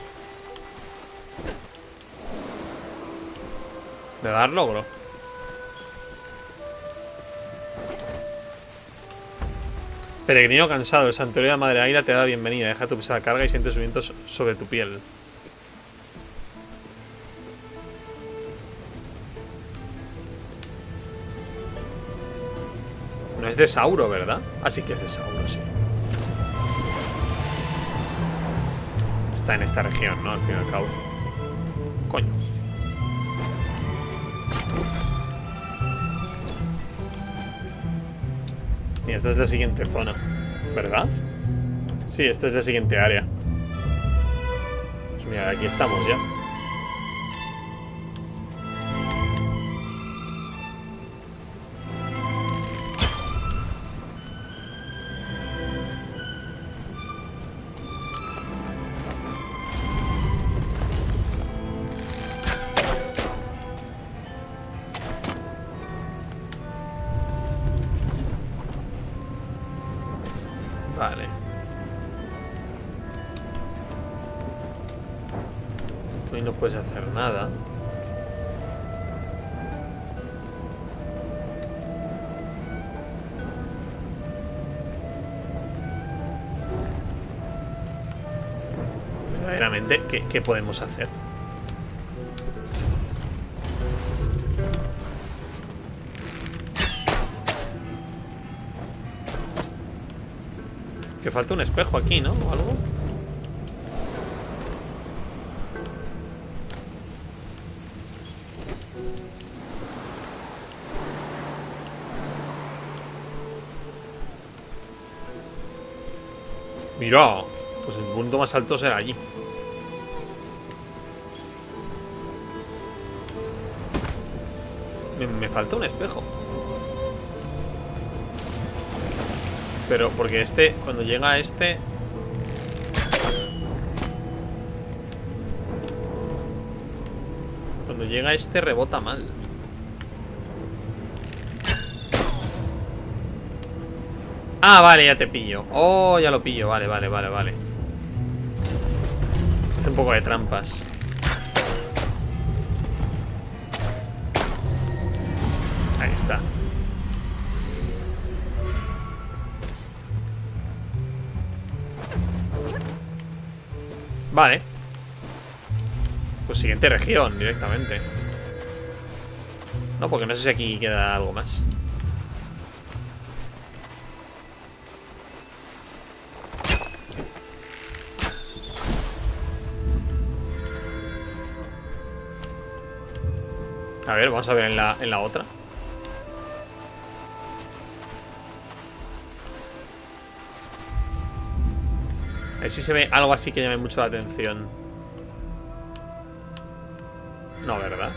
¿Me va a dar logro? Peregrino cansado, el santuario de la Madre Águila te da la bienvenida. Deja tu pesada carga y siente su viento sobre tu piel. No es de Sauro, ¿verdad? Ah, sí que es de Sauro, sí. Está en esta región, ¿no? Al fin y al cabo. Coño. Y esta es la siguiente zona, ¿verdad? Sí, esta es la siguiente área. Pues mira, aquí estamos ya. Vale. Tú ahí no puedes hacer nada. Verdaderamente, ¿qué, qué podemos hacer? Que falta un espejo aquí, ¿no? ¿O algo? Mira, pues el punto más alto será allí. Me, me falta un espejo. Pero porque este, cuando llega a este... Cuando llega a este rebota mal. Ah, vale, ya te pillo. Oh, ya lo pillo, vale, vale, vale, vale. Hace un poco de trampas. Ahí está. Vale. Pues siguiente región, directamente. No, porque no sé si aquí queda algo más. A ver, vamos a ver en la, en la otra. A ver si se ve algo así que llame mucho la atención. No, ¿verdad?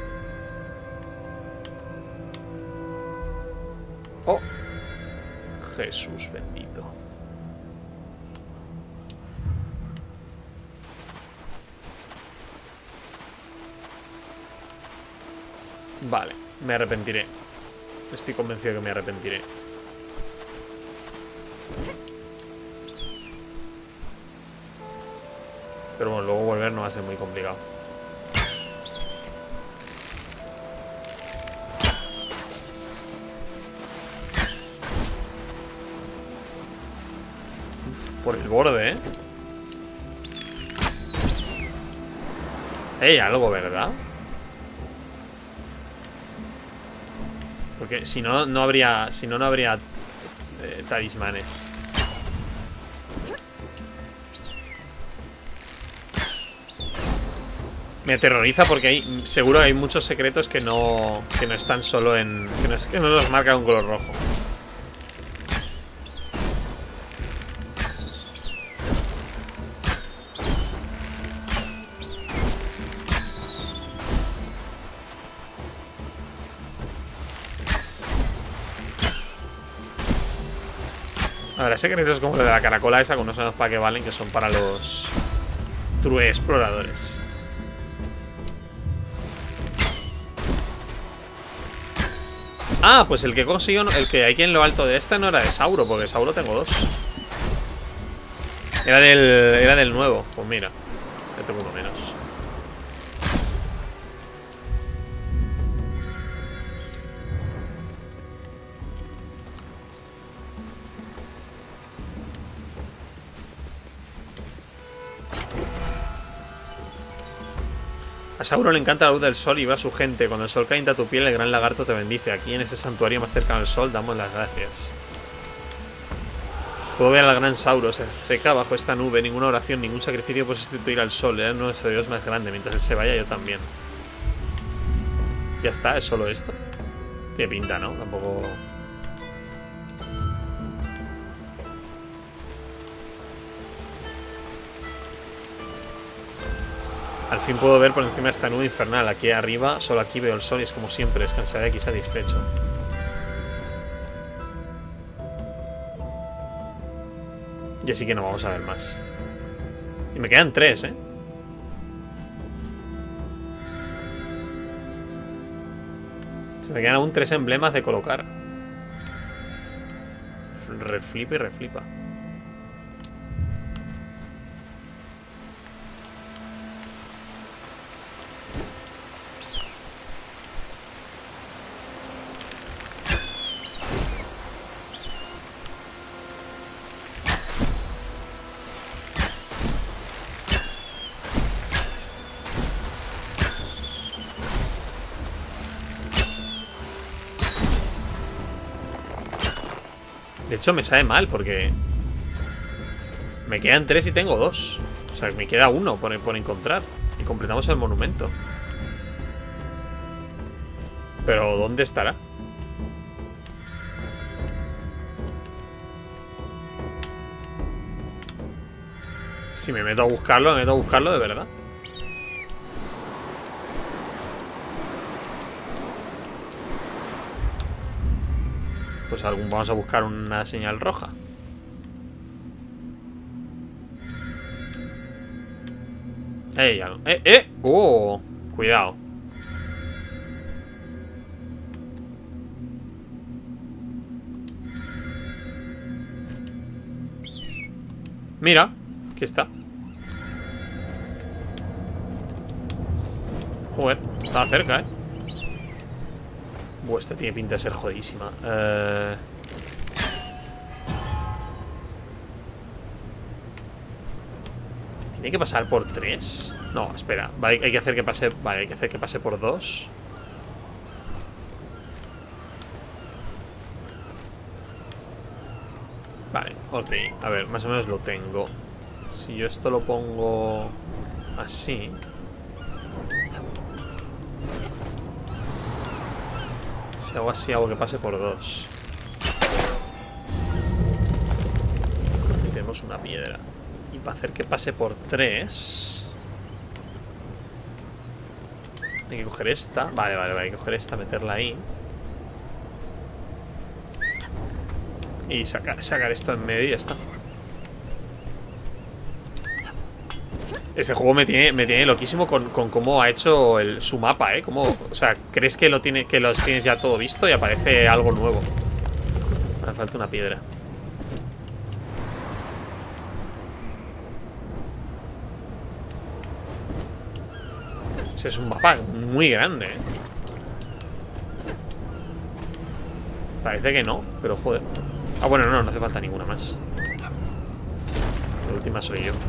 Oh, Jesús bendito. Vale, me arrepentiré. Estoy convencido de que me arrepentiré. Pero bueno, luego volver no va a ser muy complicado. Uf, por el borde, ¿eh? Ey, algo, ¿verdad? Porque si no, no habría... Si no, no habría eh, talismanes. Me aterroriza porque hay... Seguro hay muchos secretos que no... Que no están solo en... Que no, que no los marca un color rojo. Habrá secretos como lo de la caracola esa, que no sabemos para qué valen, que son para los true exploradores. Ah, pues el que consiguió, el que hay que en lo alto de este no era de Sauro, porque Sauro tengo dos. Era del, era del nuevo. Pues mira, ya tengo uno menos. A Sauro le encanta la luz del sol y va a su gente. Cuando el sol calienta tu piel, el gran lagarto te bendice. Aquí en este santuario más cercano al sol damos las gracias. Puedo ver al gran Sauro, se seca bajo esta nube. Ninguna oración, ningún sacrificio puede sustituir al sol. Era nuestro dios más grande. Mientras él se vaya, yo también. Ya está, es solo esto. Tiene pinta, ¿no? Tampoco... Al fin puedo ver por encima de esta nube infernal. Aquí arriba, solo aquí veo el sol y es como siempre, descansaré aquí satisfecho. Y así que no vamos a ver más. Y me quedan tres, ¿eh? Se me quedan aún tres emblemas de colocar. Reflipa y reflipa. De hecho me sabe mal porque me quedan tres y tengo dos. O sea, me queda uno por, por encontrar. Y completamos el monumento. Pero ¿dónde estará? Si me meto a buscarlo, me meto a buscarlo de verdad. Pues algún, vamos a buscar una señal roja. ¡Eh! ¡Eh! ¡Eh! ¡Oh! Cuidado. Mira, aquí está. Joder, estaba cerca, ¿eh? Buah, esta tiene pinta de ser jodidísima. Eh... ¿Tiene que pasar por tres? No, espera. Vale, hay que hacer que pase. Vale, hay que hacer que pase por dos. Vale, ok. A ver, más o menos lo tengo. Si yo esto lo pongo así. Si hago así, hago que pase por dos. Y tenemos una piedra. Y para hacer que pase por tres hay que coger esta. Vale, vale, vale, hay que coger esta, meterla ahí. Y sacar, sacar esto en medio y ya está. Este juego me tiene, me tiene loquísimo con, con cómo ha hecho el, su mapa, ¿eh? Como, o sea, crees que, lo tiene, que los tienes ya todo visto y aparece algo nuevo. Me falta una piedra. O sea, es un mapa muy grande, ¿eh? Parece que no, pero joder. Ah, bueno, no, no hace falta ninguna más. La última soy yo.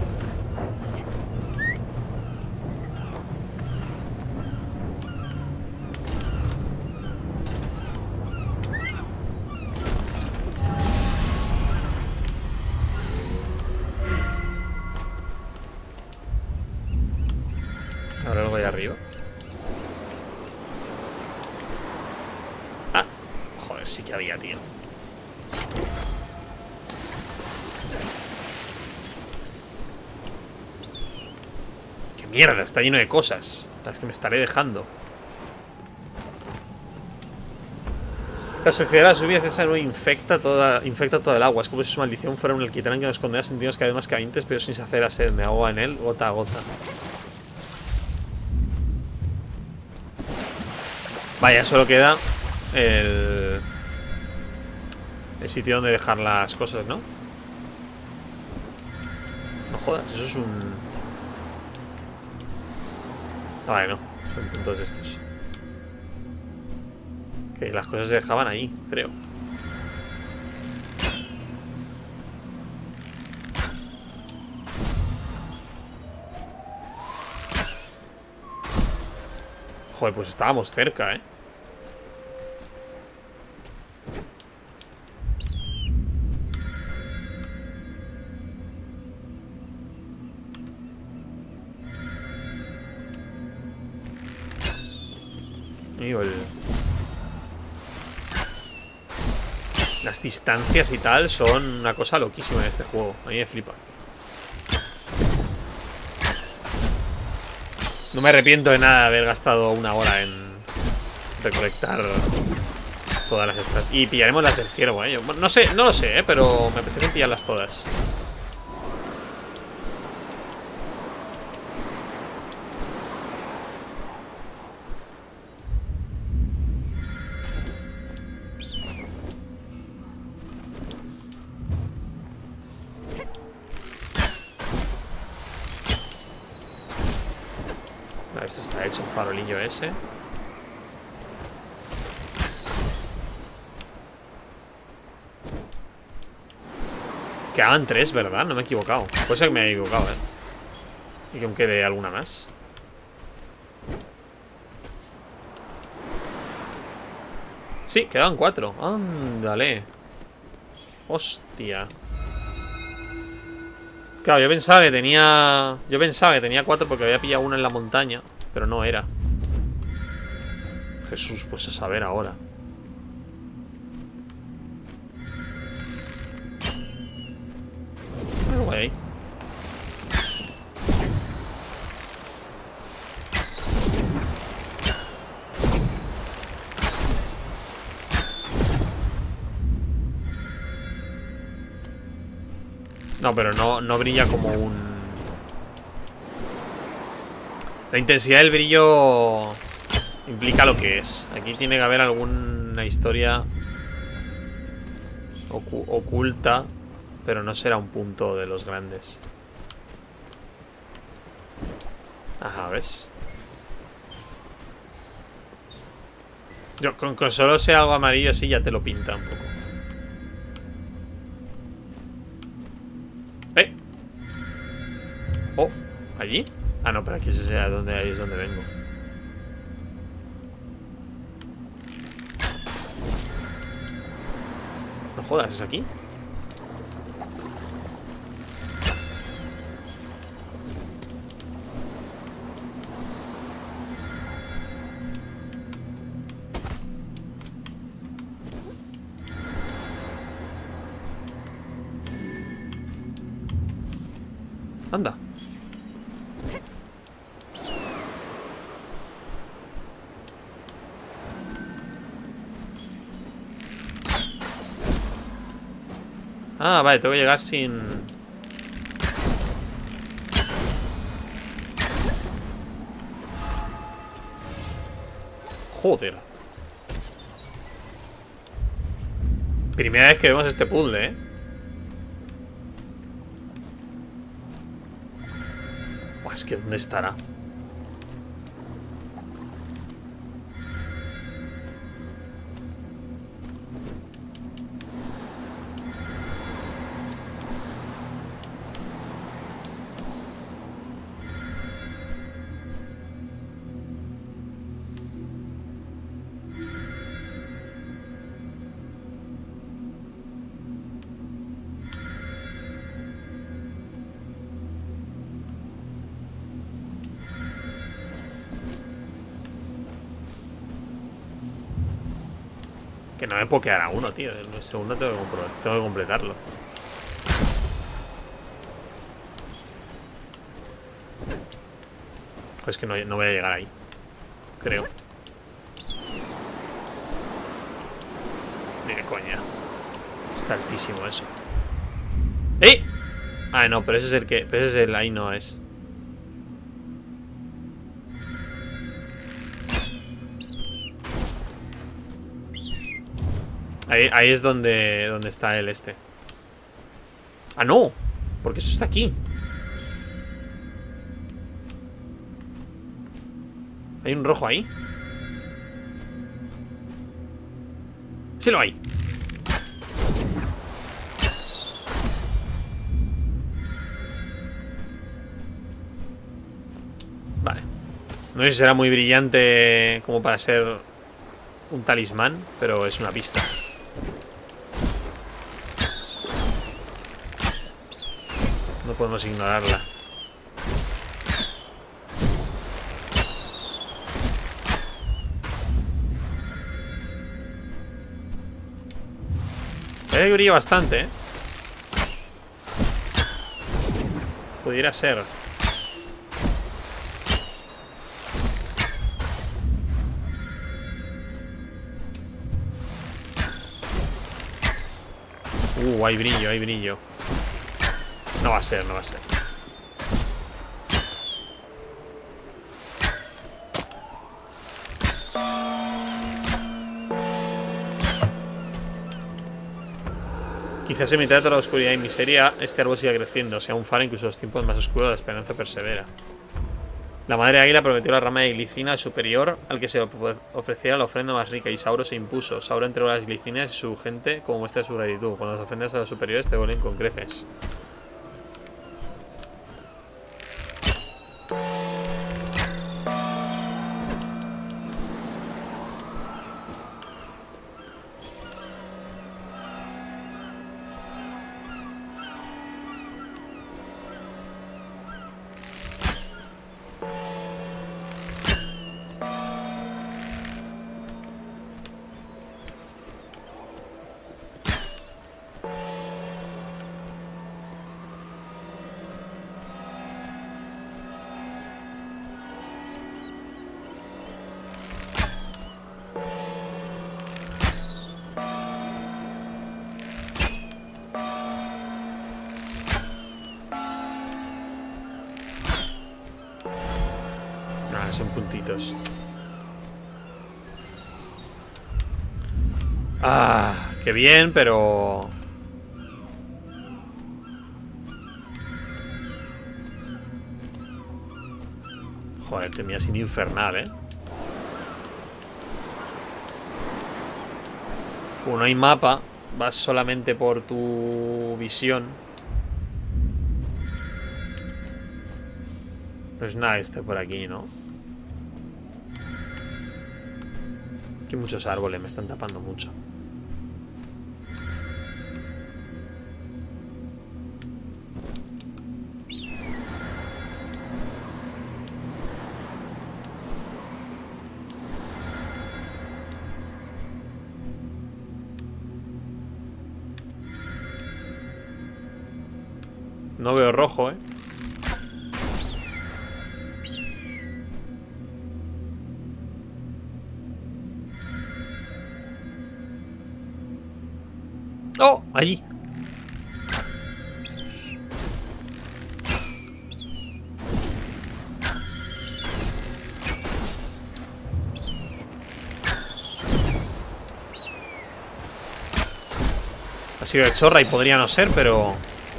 Ahora lo voy arriba. Ah, joder, sí que había, tío. ¡Qué mierda! Está lleno de cosas. Las que me estaré dejando. La suciedad de las lluvias de esa nube infecta toda, infecta todo el agua. Es como si su maldición fuera un alquitrán que nos condena a sentirnos cada vez más calientes, pero sin sacer a sed. Me ahoga en él, gota a gota. Vaya, solo queda el... el sitio donde dejar las cosas, ¿no? No jodas, eso es un... Ah, vale, no. Son puntos de estos. Que las cosas se dejaban ahí, creo. Joder, pues estábamos cerca, ¿eh? Amigo, el... Las distancias y tal son una cosa loquísima en este juego. A mí me flipa. No me arrepiento de nada de haber gastado una hora en recolectar todas las estas. Y pillaremos las del ciervo, ¿eh? Bueno, no sé, no lo sé, ¿eh? Pero me apetece pillarlas todas. Esto está hecho, el farolillo ese. Quedaban tres, ¿verdad? No me he equivocado. Puede ser que me haya equivocado, ¿eh? Y que aún quede alguna más. Sí, quedaban cuatro. Ándale. Hostia. Claro, yo pensaba que tenía... Yo pensaba que tenía cuatro porque había pillado una en la montaña. Pero no era. Jesús, pues a saber ahora. Algo ahí. No, pero no, no brilla como un... La intensidad del brillo implica lo que es. Aquí tiene que haber alguna historia ocu oculta, pero no será un punto de los grandes. Ajá, ¿ves? Yo, con que solo sea algo amarillo así ya te lo pinta un poco. ¡Eh! Oh, ¿allí? Ah, no, pero aquí ese sea donde, ahí es donde vengo. No jodas, ¿es aquí? Anda. Ah, vale, tengo que llegar sin... Joder. Primera vez que vemos este puzzle, ¿eh? Buah, es que ¿dónde estará? Que no me puedo quedar a uno, tío. El segundo tengo que, tengo que completarlo. Pues que no, no voy a llegar ahí. Creo. de coña. Está altísimo eso. ¡Eh! Ah, no, pero ese es el que... Pero ese es el... Ahí no es. Ahí, ahí es donde, donde está el este. ¡Ah, no! Porque eso está aquí. ¿Hay un rojo ahí? Sí lo hay. Vale. No sé si será muy brillante como para ser un talismán, pero es una pista. No podemos ignorarla. Eh, brilla bastante, ¿eh? Pudiera ser. Uh, hay brillo, hay brillo. No va a ser, no va a ser. Quizás en mitad de toda la oscuridad y miseria este árbol siga creciendo, sea un faro incluso en los tiempos más oscuros, la esperanza persevera. La madre águila prometió la rama de glicina al superior al que se ofreciera la ofrenda más rica, y Sauro se impuso. Sauro entregó las glicinas y su gente como muestra de su gratitud. Cuando las ofrendas a los superiores te vuelven con creces. Son puntitos. Ah, qué bien, pero... Joder, tenía sido infernal, ¿eh? Como no hay mapa, vas solamente por tu visión. Pues nada, este por aquí, ¿no? Aquí hay muchos árboles, me están tapando mucho. No veo rojo, ¿eh? ¡Oh! Allí. Ha sido de chorra y podría no ser, pero...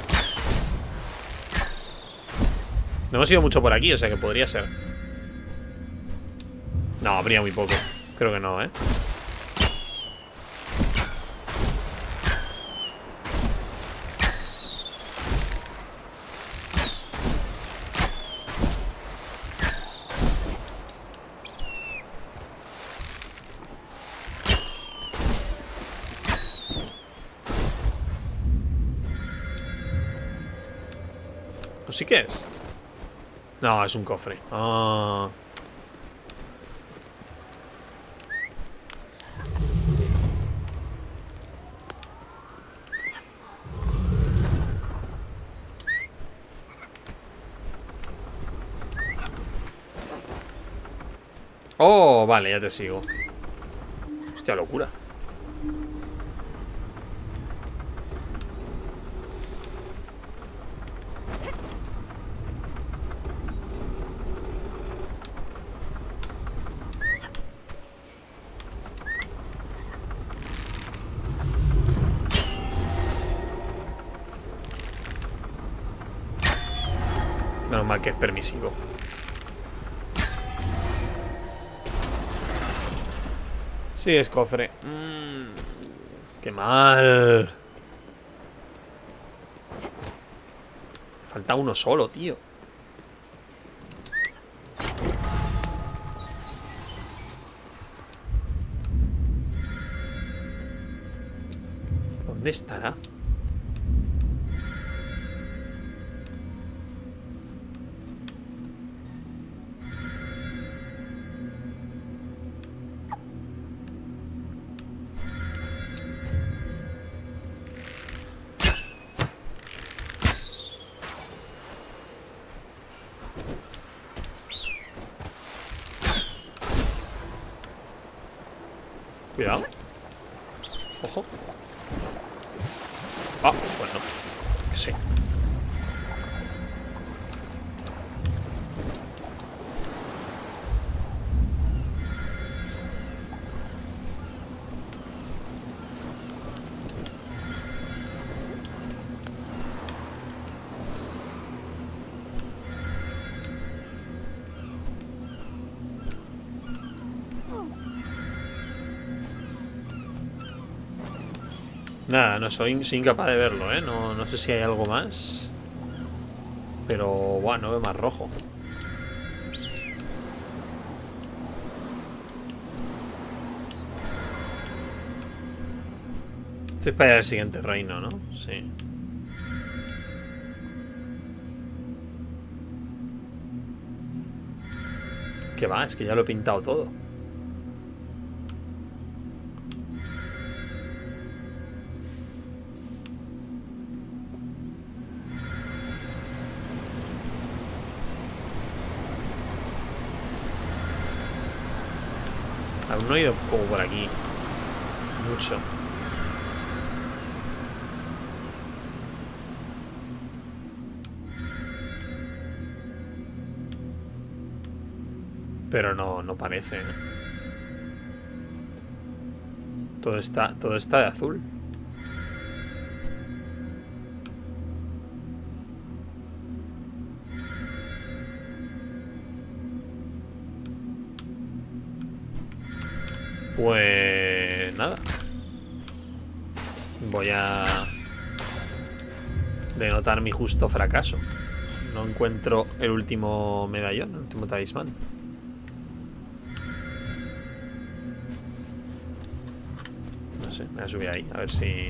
No hemos ido mucho por aquí, o sea que podría ser. No, habría muy poco. Creo que no, ¿eh? Pues sí que es. No, es un cofre. Ah. Oh, vale, ya te sigo. Hostia, locura. Menos mal que es permisivo. Sí, es cofre. Mm, qué mal. Falta uno solo, tío. ¿Dónde estará? Cuidado. Ojo. Ah, bueno. Que sí. Nada, no soy, soy incapaz de verlo, ¿eh? No, no sé si hay algo más. Pero, bueno, veo más rojo. Esto es para ir al siguiente reino, ¿no? Sí. ¿Qué va? Es que ya lo he pintado todo. Aún no he ido como por aquí. Mucho. Pero no, no parece, ¿eh? Todo está, todo está de azul. Pues nada. Voy a denotar mi justo fracaso. No encuentro el último medallón, el último talismán. No sé, me voy a subir ahí, a ver si...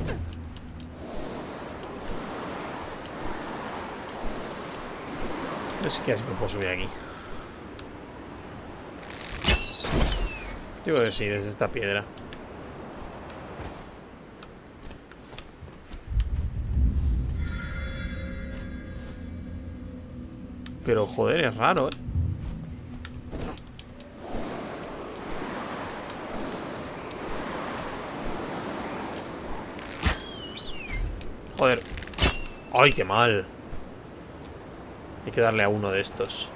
No sé qué si me puedo subir aquí. Yo creo que sí, desde esta piedra. Pero joder, es raro, ¿eh? Joder. ¡Ay, qué mal! Hay que darle a uno de estos.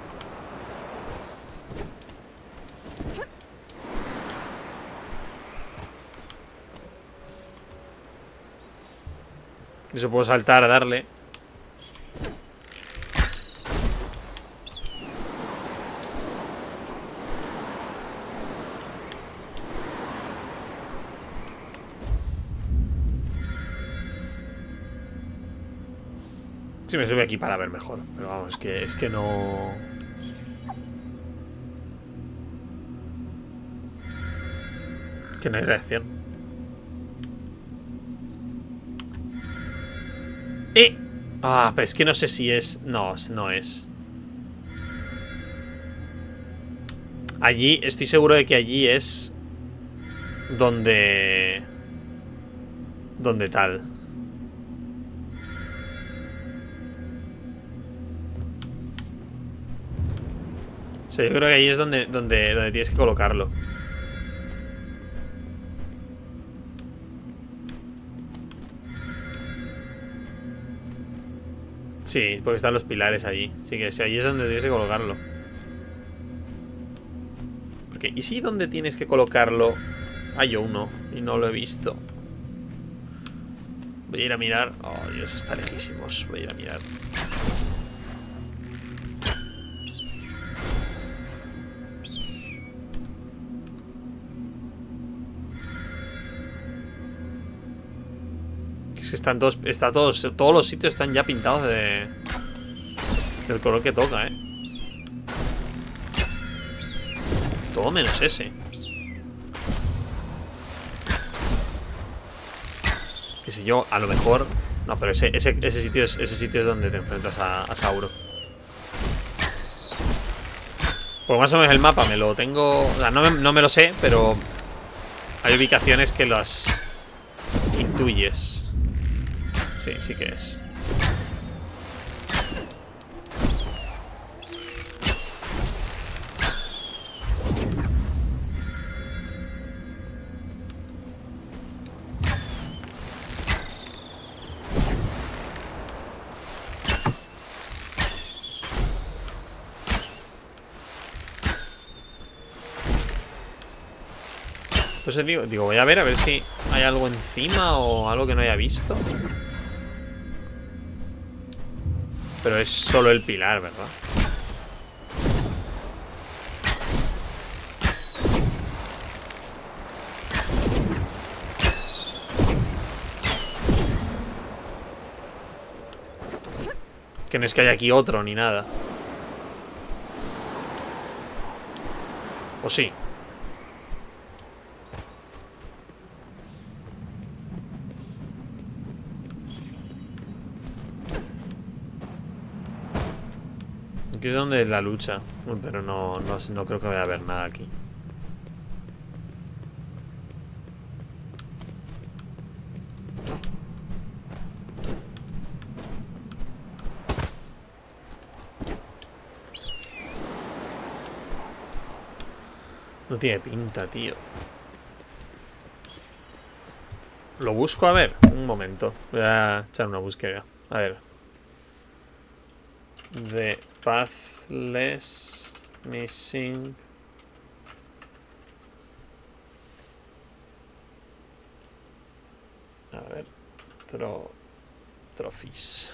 Eso puedo saltar a darle. Sí, me sube aquí para ver mejor. Pero vamos, es que, es que no... Que no hay reacción. ¡Eh! Ah, pero es que no sé si es... No, no es. Allí, estoy seguro de que allí es... Donde... Donde tal. O sea, yo creo que ahí es donde, donde, donde tienes que colocarlo. Sí, porque están los pilares allí. Así que sí, ahí es donde tienes que colocarlo. Porque, ¿y si donde tienes que colocarlo hay uno y no lo he visto? Voy a ir a mirar. Oh, Dios, está lejísimos. Voy a ir a mirar. Que es que están todos, está todos, todos los sitios están ya pintados de del color que toca, eh. Todo menos ese. Qué sé yo, a lo mejor. No, pero ese, ese, ese sitio es ese sitio es donde te enfrentas a, a Sauro. Pues más o menos el mapa me lo tengo. O sea, no me, no me lo sé, pero hay ubicaciones que las intuyes. Sí, sí que es. Pues digo, digo, voy a ver a ver si hay algo encima o algo que no haya visto. Pero es solo el pilar, ¿verdad? Que no es que haya aquí otro ni nada. ¿O sí? Aquí es donde es la lucha. Pero no, no, no creo que vaya a haber nada aquí. No tiene pinta, tío. Lo busco, a ver. Un momento. Voy a echar una búsqueda. A ver. The Pathless Missing. A ver. Tro Trophies.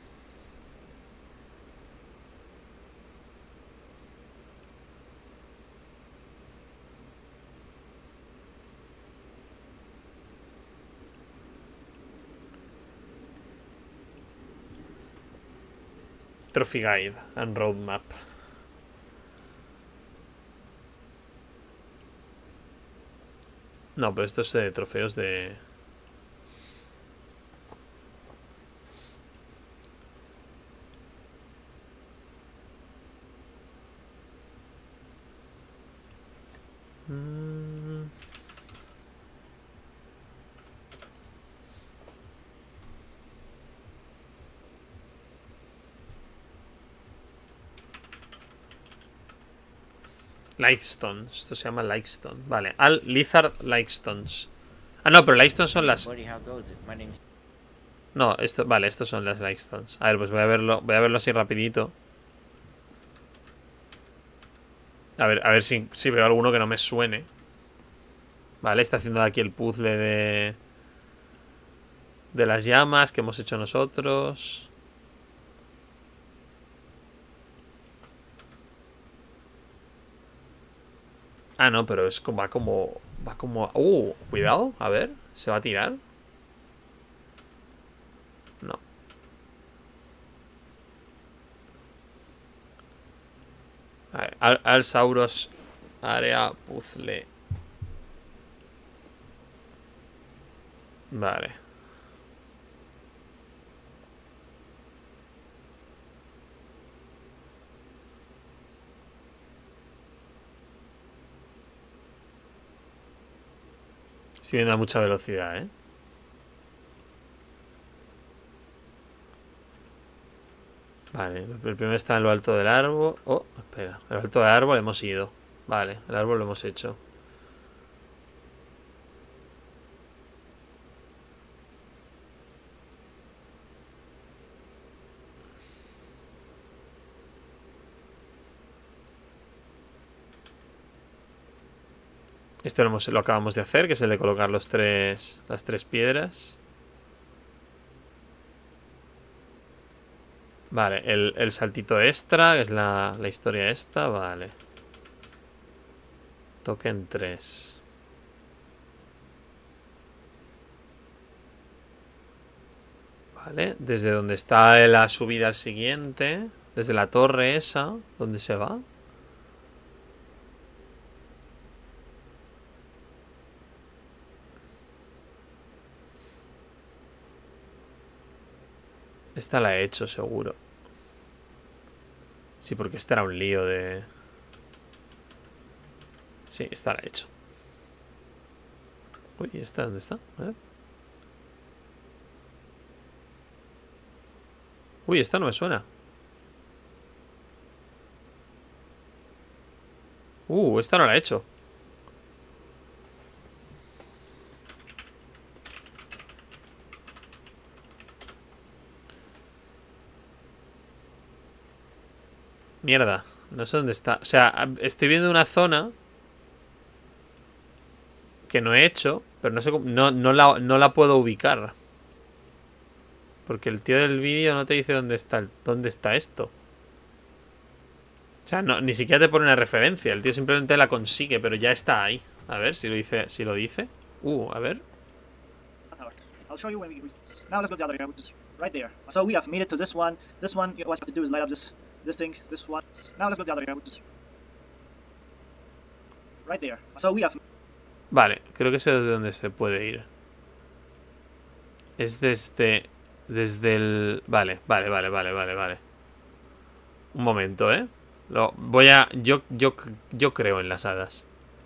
Trophy Guide and Roadmap. No, pero esto es de trofeos de... Mm. Lightstone. Esto se llama Lightstone. Vale. Al Lizard Lightstones. Ah, no, pero Lightstones son las... No, esto... Vale, estos son las Lightstones. A ver, pues voy a verlo. Voy a verlo así rapidito. A ver, a ver si, si veo alguno que no me suene. Vale, está haciendo aquí el puzzle de... De las llamas que hemos hecho nosotros. Ah, no, pero es como... Va como... Va como... Uh, cuidado, a ver. ¿Se va a tirar? No. A ver, Al Alsauros área puzzle. Vale. Estoy viendo a mucha velocidad, ¿eh? Vale, el primero está en lo alto del árbol. Oh, espera, el alto del árbol hemos ido. Vale, el árbol lo hemos hecho. Esto lo, hemos, lo acabamos de hacer, que es el de colocar los tres, las tres piedras. Vale, el, el saltito extra, que es la, la historia esta, vale. Token tres. Vale, desde donde está la subida al siguiente. Desde la torre esa. ¿Dónde se va? Esta la he hecho, seguro. Sí, porque este era un lío de... Sí, esta la he hecho. Uy, ¿esta dónde está? A ver. Uy, esta no me suena. Uh, esta no la he hecho. Mierda, no sé dónde está. O sea, estoy viendo una zona que no he hecho, pero no sé cómo, no, no, la, no la puedo ubicar. Porque el tío del vídeo no te dice dónde está, el, dónde está esto. O sea, no, ni siquiera te pone una referencia. El tío simplemente la consigue, pero ya está ahí. A ver si lo dice. Si lo dice. Uh, a ver. I'll show you when we reach this. Now let's go the other area, which is right there. So we have made it to this one. This one, what you have to do is light up this this thing, this one. Now let's go the other area, which is right there. So we have... Vale, creo que sé desde dónde se puede ir. Es desde... Desde el... Vale, vale, vale, vale, vale, vale. Un momento, ¿eh? Lo voy a... Yo, yo, yo creo en las hadas.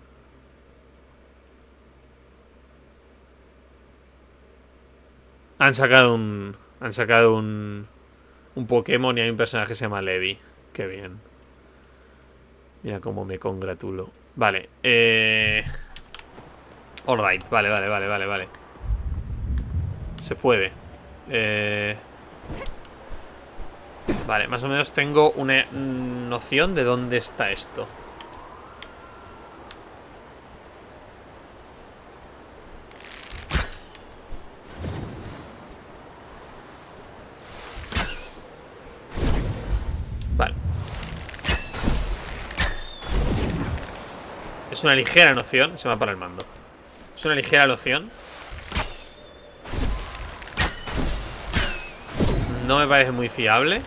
Han sacado un... Han sacado un... Un Pokémon y hay un personaje que se llama Levi. Qué bien. Mira cómo me congratulo. Vale, eh... Alright, vale, vale, vale, vale, vale. Se puede. Eh... Vale, más o menos tengo una noción de dónde está esto. Vale. Es una ligera noción. Se me va para el mando. Es una ligera noción. No me parece muy fiable,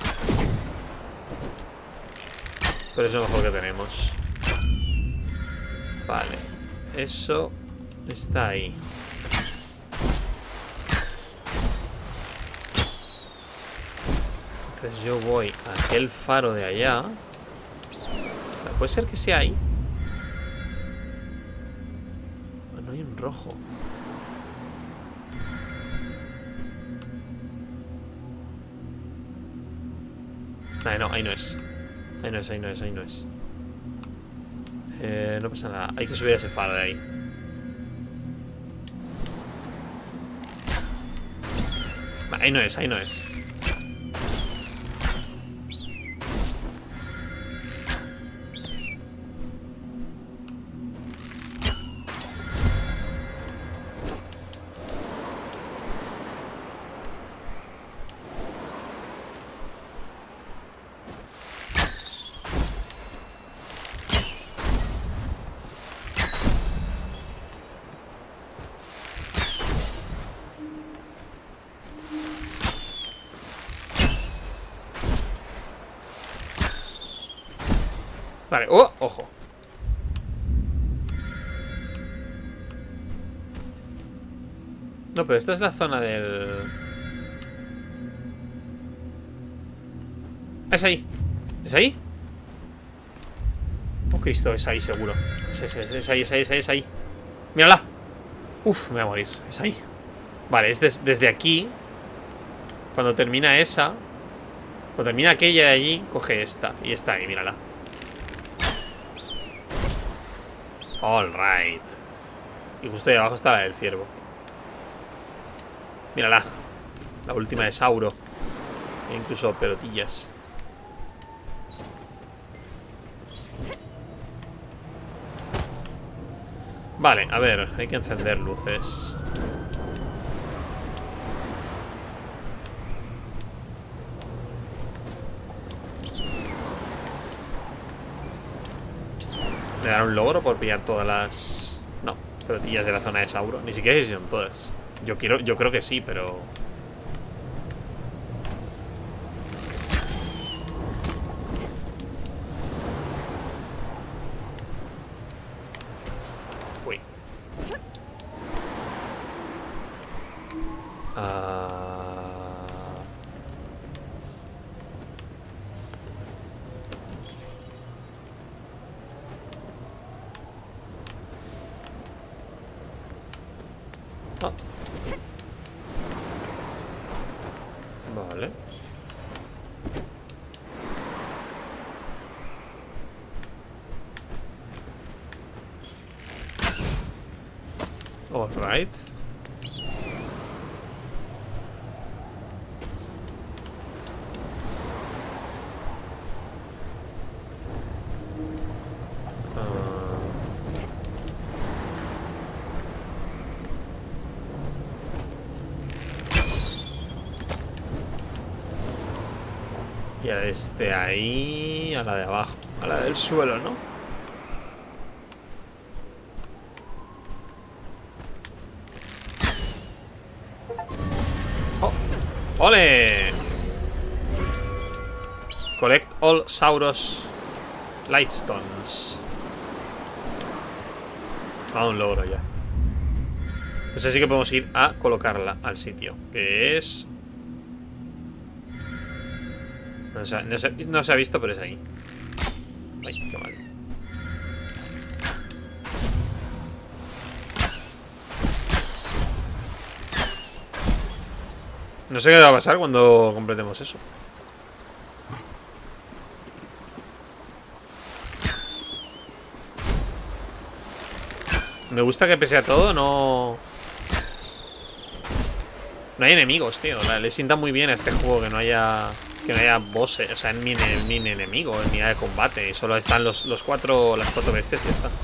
pero es lo mejor que tenemos. Vale. Eso está ahí. Entonces yo voy a aquel faro de allá. Puede ser que sea ahí. No hay un rojo. Nah, no, ahí no es. Ahí no es, ahí no es, ahí no es. Eh, no pasa nada. Hay que subir a ese faro de ahí. Vale, ahí no es, ahí no es. Vale, oh, ojo. No, pero esta es la zona del... Es ahí. ¿Es ahí? Oh, Cristo, es ahí seguro. Es, es, es, es ahí, es ahí, es ahí, es ahí. Mírala. Uf, me voy a morir. Es ahí. Vale, es des, desde aquí. Cuando termina esa, cuando termina aquella de allí, coge esta. Y está ahí, mírala. Alright. Y justo ahí abajo está la del ciervo. Mírala. La última de Sauro. E incluso pelotillas. Vale, a ver, hay que encender luces. ¿Me dará un logro por pillar todas las... No, pelotillas de la zona de Sauro? Ni siquiera sé si son todas. Yo quiero, yo creo que sí, pero... Ah... Ah. Vale. All right. Ya desde ahí a la de abajo, a la del suelo, ¿no? ¡Oh! ¡Ole! Collect all Sauros Lightstones. A un logro ya. Pues así que podemos ir a colocarla al sitio, que es... No se, no, se, no se ha visto, pero es ahí. Ay, qué mal. No sé qué va a pasar cuando completemos eso. Me gusta que pese a todo no... No hay enemigos, tío. Le sienta muy bien a este juego que no haya... Que no haya bosses, o sea, en mini, mini enemigos, ni de combate. Solo están los, los cuatro, las cuatro bestias y ya está.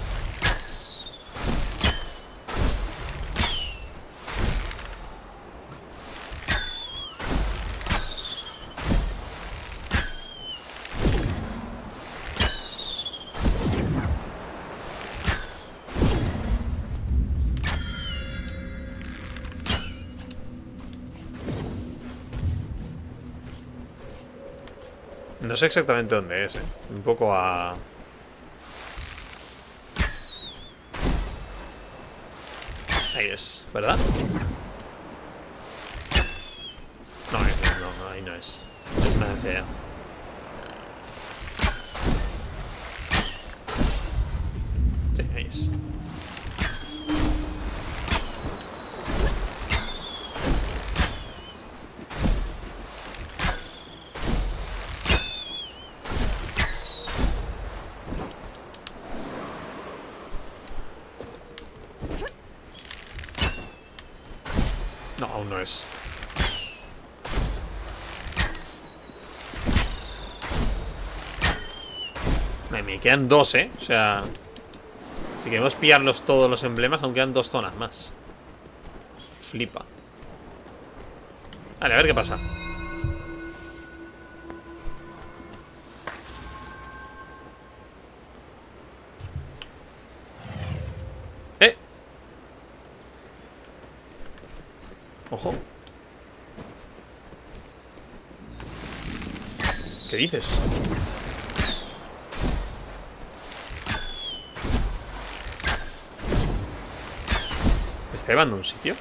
No sé exactamente dónde es, ¿eh? Un poco a... Ahí es, ¿verdad? No, no, no, ahí no es. Es una fea. Sí, ahí es. No, aún no es. Me quedan dos, ¿eh? O sea... Si queremos pillarlos todos los emblemas, aún quedan dos zonas más. Flipa. Vale, a ver qué pasa. ¡Eh! Ojo. ¿Qué dices? ¿Me está llevando a un sitio?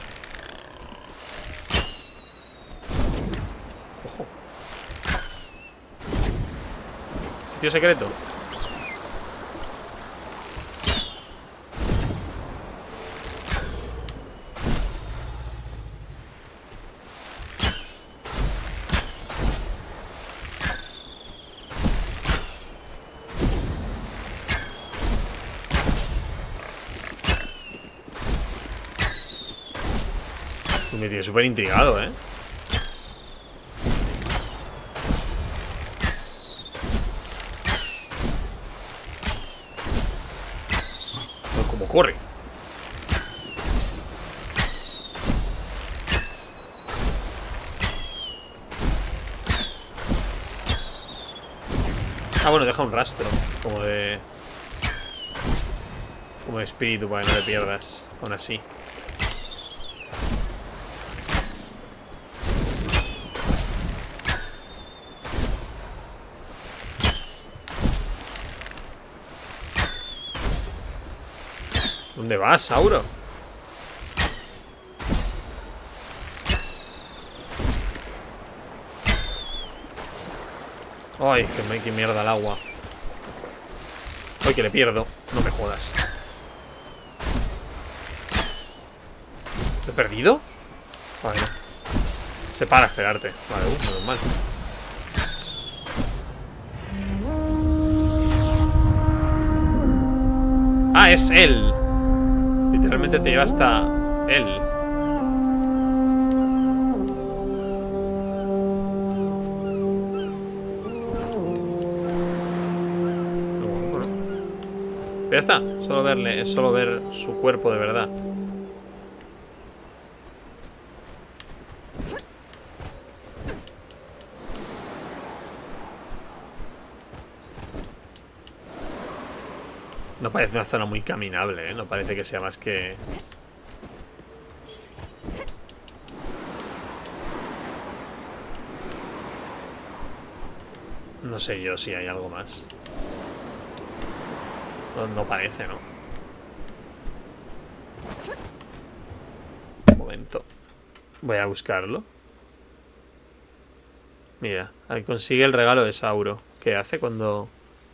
Ojo. ¿Sitio secreto? Me tiene súper intrigado, ¿eh? Pero ¿cómo corre? Ah, bueno, deja un rastro. Como de... Como de espíritu para que no te pierdas. Aún así. ¿Dónde vas, Sauro? Ay, que, que mierda el agua. Ay, que le pierdo. No me jodas. ¿Lo he perdido? Vale, no. Se para a esperarte. Vale, uh, menos mal. Ah, es él. Literalmente te lleva hasta él. Bueno, ya está. Solo verle, es solo ver su cuerpo de verdad. No parece una zona muy caminable, ¿eh? No parece que sea más que... No sé yo si hay algo más. No, no parece, ¿no? Un momento. Voy a buscarlo. Mira, ahí consigue el regalo de Sauro. ¿Qué hace cuando...?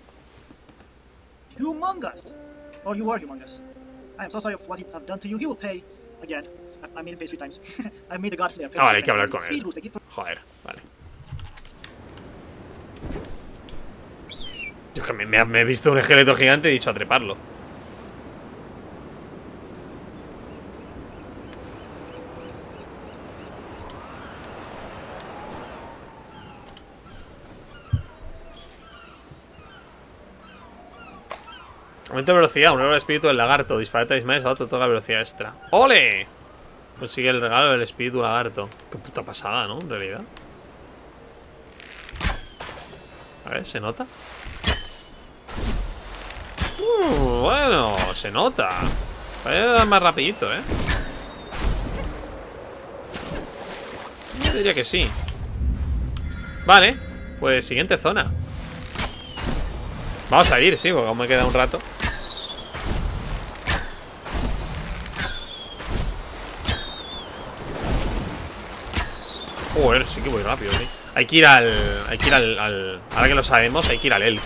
Humongous! Or you are humongous. I am so sorry for what he have done to you. He will pay again. I, I made him pay three times. I made the God Slayer pay. Ah, vale, hay que hablar con Speed él. boost, I give for- Joder, vale. Yo que me, me, me he visto un esqueleto gigante y he dicho a treparlo. Aumento de velocidad, un oro del espíritu del lagarto. Disparate a Ismael, a otro toda la velocidad extra. ¡Ole! Consigue el regalo del espíritu lagarto. Qué puta pasada, ¿no? En realidad. A ver, ¿se nota? Uh, bueno, se nota. Voy a dar más rapidito, ¿eh? Yo diría que sí. Vale, pues siguiente zona. Vamos a ir, sí, porque aún me queda un rato. Joder, sí que voy rápido, sí. Hay que ir al... Hay que ir al, al... Ahora que lo sabemos, hay que ir al Elk.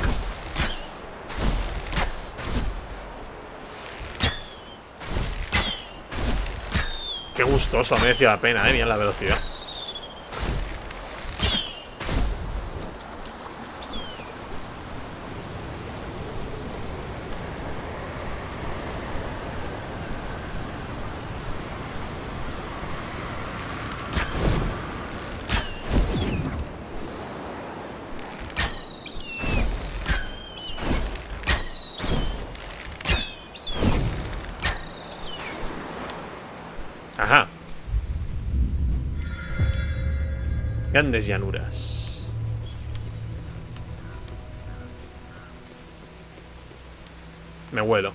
Qué gustoso, mereció la pena, eh. Mirad la velocidad. Ajá. Grandes llanuras. Me huelo.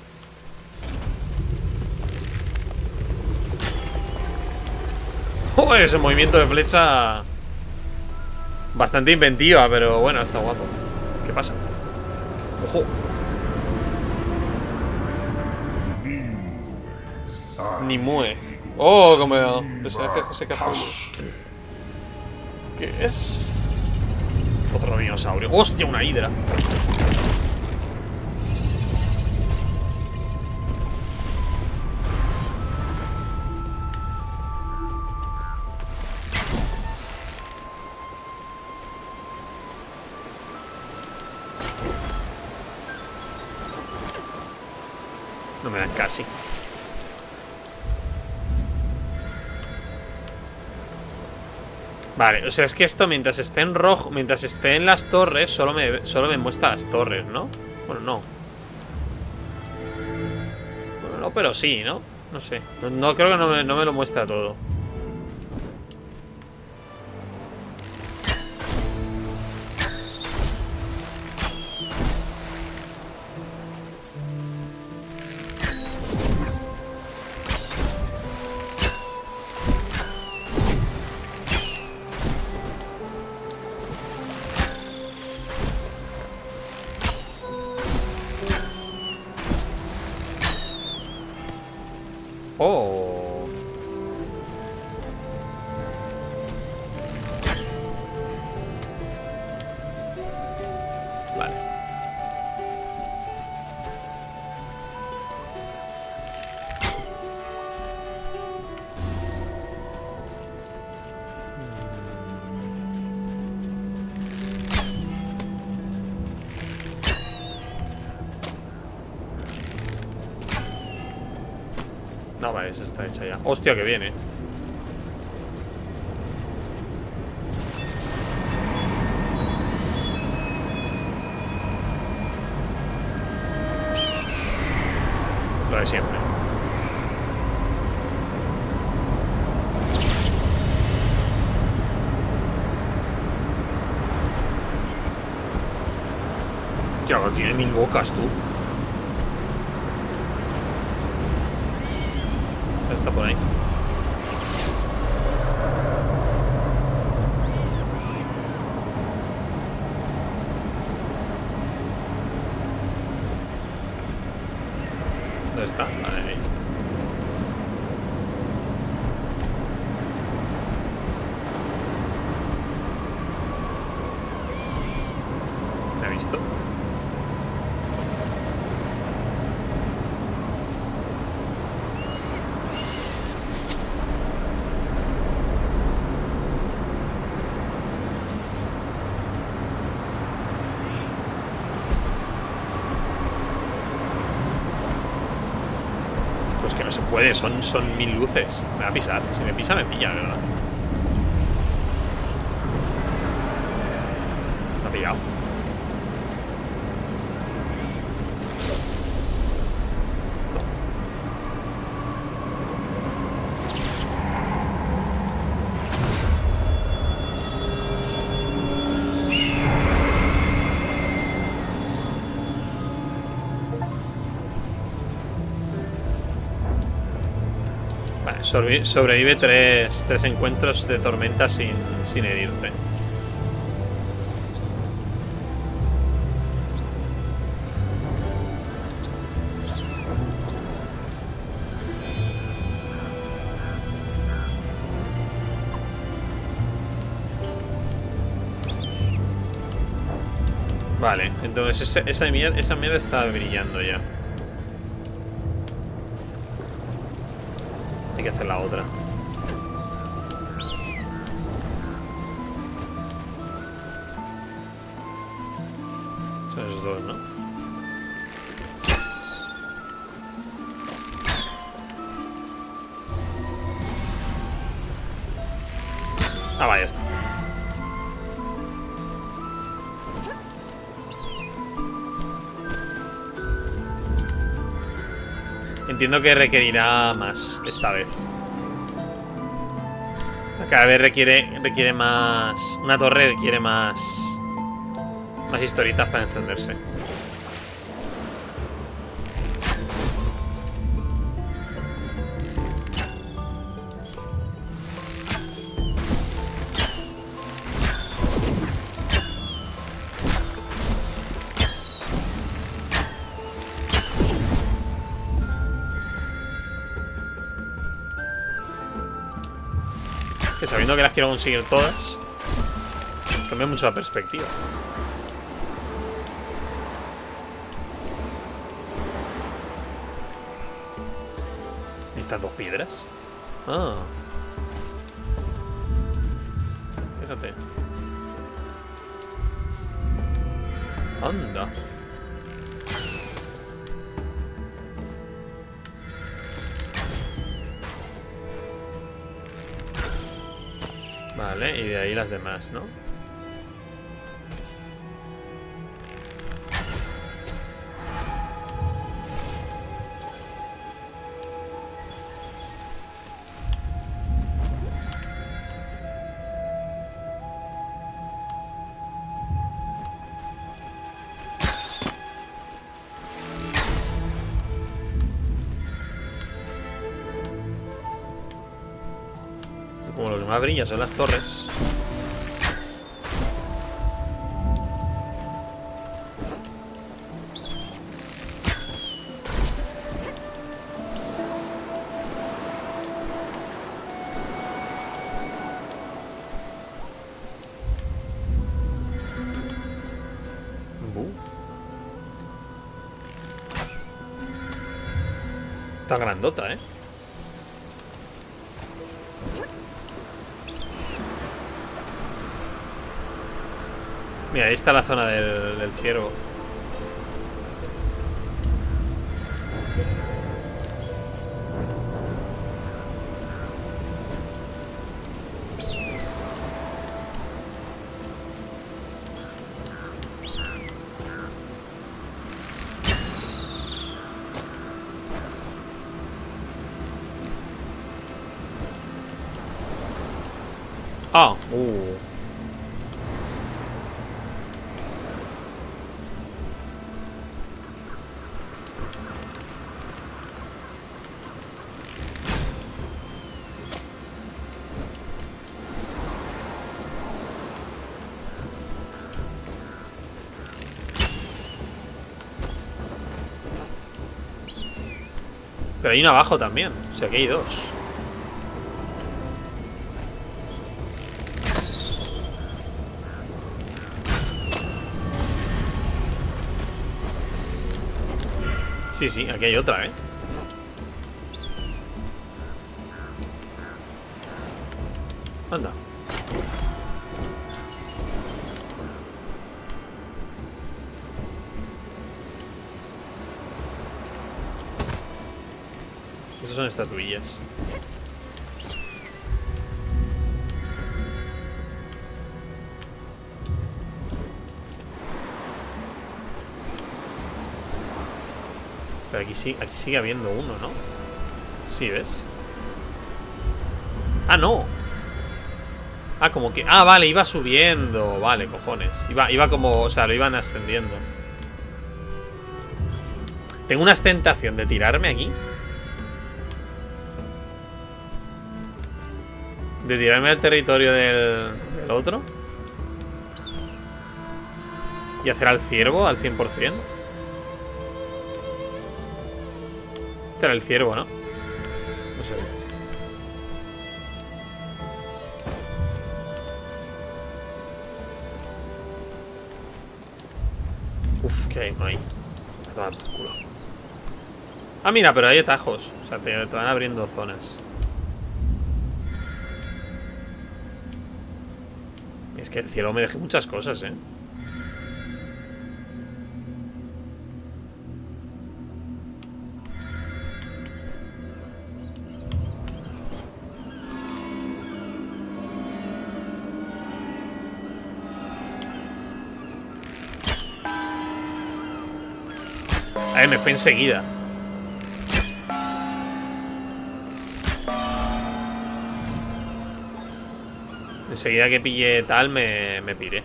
Oh, ese movimiento de flecha. Bastante inventiva, pero bueno, está guapo. ¿Qué pasa? Ojo. Nimue. Oh, como personaje José Cazorla. ¿Qué es? Otro dinosaurio. ¡Hostia, una hidra! No me dan casi. Vale, o sea, es que esto mientras esté en rojo, mientras esté en las torres, solo me, solo me muestra las torres, ¿no? Bueno, no. Bueno, no, pero sí, ¿no? No sé. No, no creo que no me, no me lo muestra todo. Oh. Ah, vale, esa está hecha ya. Hostia, que viene. Lo de siempre. Ya, tiene mil bocas, tú. Está por ahí. ¿Dónde está? Vale, ahí está. ¿Me ha visto? Pues que no se puede, son, son mil luces. Me va a pisar, si me pisa me pilla, ¿verdad? Me ha pillado. Vale, sobrevive, sobrevive tres, tres encuentros de tormenta sin, sin herirte. Vale, entonces ese, esa, mierda, esa mierda está brillando ya. Hay que hacer la otra. Son esos dos, ¿no? Ah, vaya, está. Entiendo que requerirá más esta vez. Cada vez requiere requiere más. Una torre requiere más. Más historitas para encenderse. Que sabiendo que las quiero conseguir todas, cambia mucho la perspectiva. ¿Y estas dos piedras? Ah. Fíjate. Anda. Vale, y de ahí las demás, ¿no? Como lo que más brilla son las torres. Uh. Está grandota, ¿eh? Mira, ahí está la zona del, del ciervo. Ah, uh. Pero hay uno abajo también. O sea que hay dos. Sí, sí, aquí hay otra, ¿eh? Anda. Esas son estatuillas. Pero aquí sí, aquí sigue habiendo uno, ¿no? Sí, ¿ves? Ah, no. Ah, como que... Ah, vale, iba subiendo. Vale, cojones. Iba, iba como... O sea, lo iban ascendiendo. Tengo una tentación de tirarme aquí. De tirarme al territorio del, del otro. Y hacer al ciervo al cien por cien. Este era el ciervo, ¿no? No sé. Uf, ¿qué hay? No hay. Toma por culo. Ah, mira, pero hay atajos. O sea, te, te van abriendo zonas. Es que el cielo me deja muchas cosas, ¿eh? A ver, me fue enseguida. Enseguida que pillé tal, me, me piré.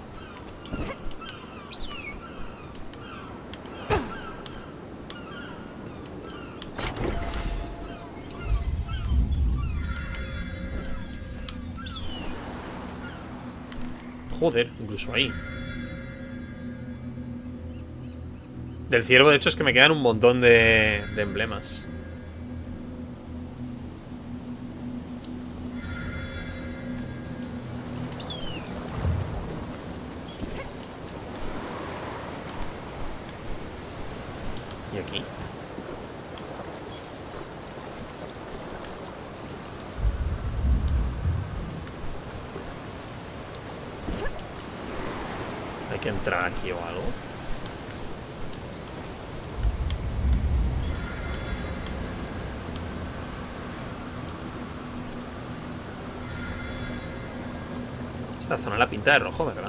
Joder, incluso ahí. Del ciervo, de hecho, es que me quedan un montón de, de emblemas. Y aquí. Hay que entrar aquí o algo. Esta zona la pinta de rojo, ¿verdad?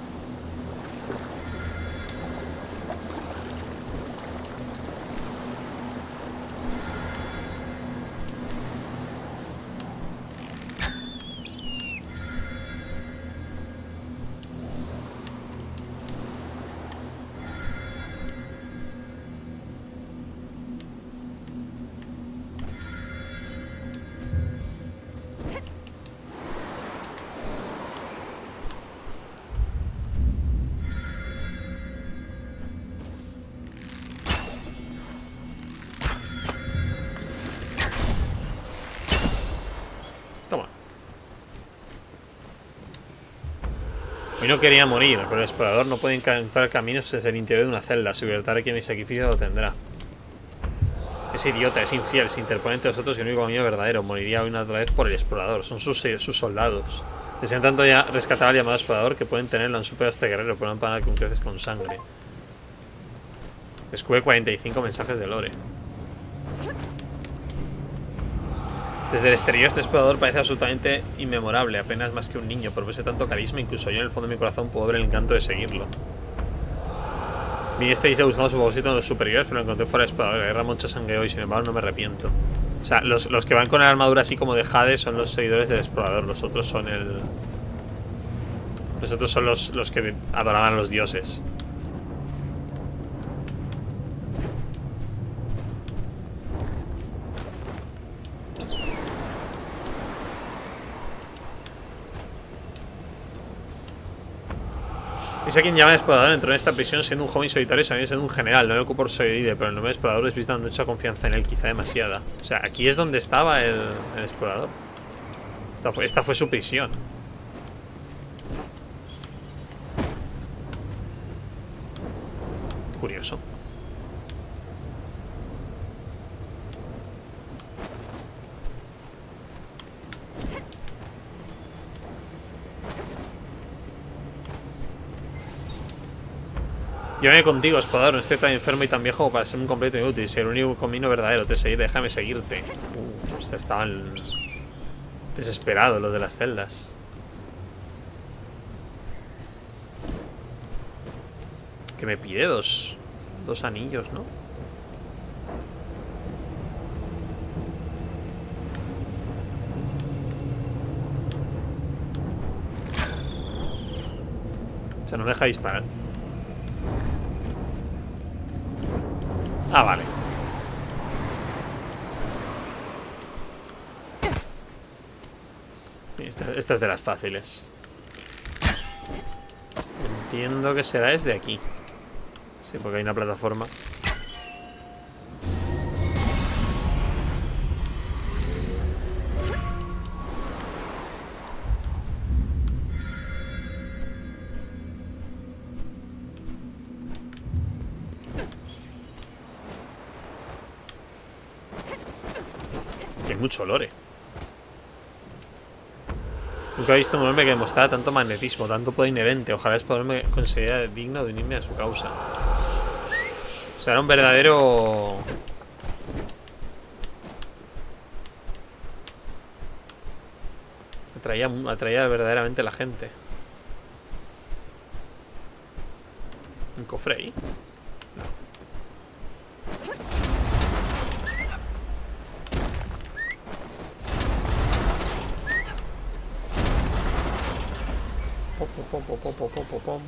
Toma. Hoy no quería morir, pero el explorador no puede encontrar caminos desde el interior de una celda. Su libertad requiere mi sacrificio, lo tendrá. Es idiota, es infiel, se interpone entre nosotros y el único camino verdadero. Moriría hoy una otra vez por el explorador. Son sus, sus soldados. Desean tanto ya rescatar al llamado explorador que pueden tenerlo. Han superado a este guerrero, pero no han parado con creces con sangre. Descubre cuarenta y cinco mensajes de Lore. Desde el exterior este explorador parece absolutamente inmemorable, apenas más que un niño, pero posee tanto carisma, incluso yo en el fondo de mi corazón puedo ver el encanto de seguirlo. Vi esta isla buscando su propósito en los superiores, pero lo encontré fuera del explorador. La guerra mucha sangre hoy, sin embargo no me arrepiento. O sea, los, los que van con la armadura así como de Jade son los seguidores del explorador, los otros son el, Los otros son los, los que adoraban a los dioses. Es a quien llama explorador. Entró en esta prisión siendo un joven solitario y sabiendo siendo un general. No me ocupo por sobrevive, pero el nombre de explorador les vista mucha confianza en él, quizá demasiada. O sea, aquí es donde estaba el, el explorador. Esta fue, esta fue su prisión. Curioso. Llévame contigo, explorador. No estoy tan enfermo y tan viejo como para ser un completo inútil. Si el único camino verdadero te seguir, déjame seguirte. Uh, o sea, estaban desesperados los de las celdas. Que me pide dos Dos anillos, ¿no? O sea, no me deja disparar. Ah, vale. Esta, esta es de las fáciles. Entiendo que será desde aquí. Sí, porque hay una plataforma. Hay mucho lore. Nunca he visto un hombre que demostrara tanto magnetismo, tanto poder inherente. Ojalá es poderme considerar digno de unirme a su causa. O sea, era un verdadero... Atraía, atraía verdaderamente a la gente. ¿Un cofre ahí? Pom, pom, pom, pom, pom, pom, pom, pom.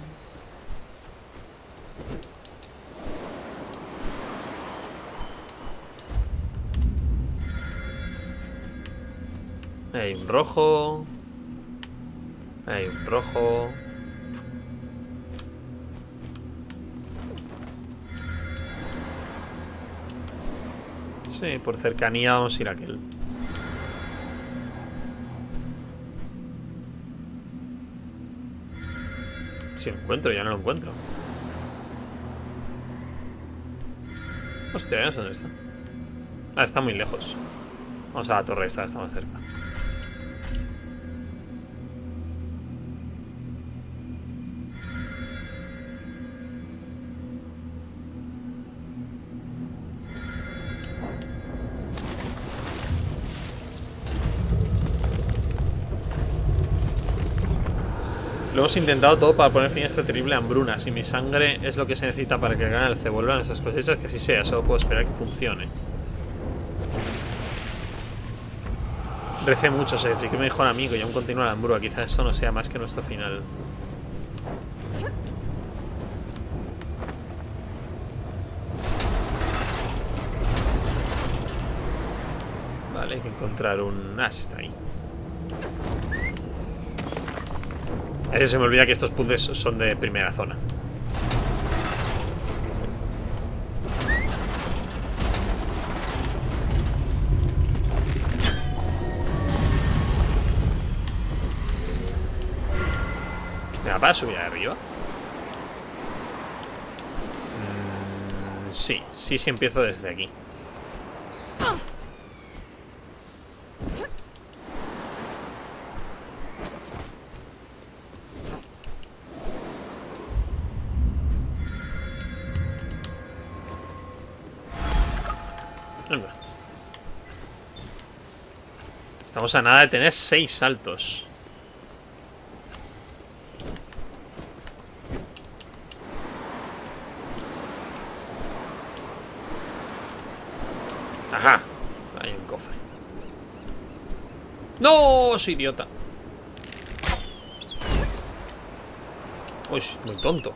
Hay un rojo. Hay un rojo. Sí, por cercanía vamos a ir a aquel. Si lo encuentro, ya no lo encuentro. Hostia, no sé dónde está. Ah, está muy lejos. Vamos a la torre esta, está más cerca. Lo hemos intentado todo para poner fin a esta terrible hambruna. Si mi sangre es lo que se necesita para que el gran alce vuelva a nuestras cosechas, que así sea. Solo puedo esperar que funcione. Recé mucho, se que mi mejor amigo y aún continúa la hambruna. Quizás esto no sea más que nuestro final. Vale, hay que encontrar un... Ah, sí está ahí. A veces se me olvida que estos puzzles son de primera zona. ¿Me va para subir arriba? Mm, sí, sí, sí empiezo desde aquí. Estamos a nada de tener seis saltos. Ajá. Hay un cofre. ¡No! ¡Soy idiota! Uy, muy tonto.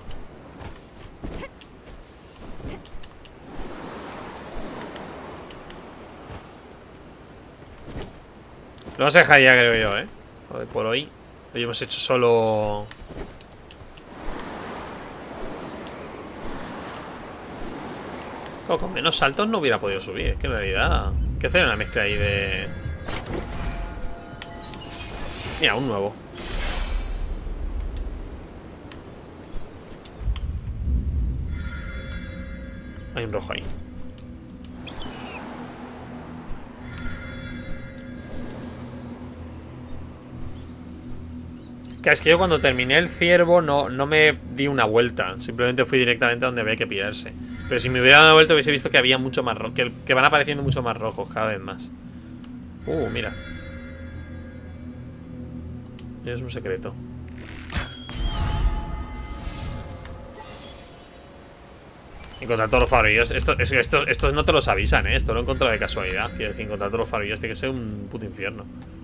Lo vamos a dejar ya, creo yo, ¿eh? Joder, por hoy. Hoy hemos hecho solo... Oh, con menos saltos no hubiera podido subir. Es que en realidad... Hay que hacer una mezcla ahí de... Mira, un nuevo. Hay un rojo ahí. Claro, es que yo cuando terminé el ciervo no, no me di una vuelta. Simplemente fui directamente a donde había que pirarse. Pero si me hubiera dado una vuelta hubiese visto que había mucho más rojo, que, que van apareciendo mucho más rojos cada vez más. Uh, mira. Es un secreto. Encontrar todos los farolillos. Esto, esto, esto, estos no te los avisan, ¿eh? Esto lo he encontrado de casualidad. Quiero decir, encontrar todos los farolillos tiene que ser un puto infierno.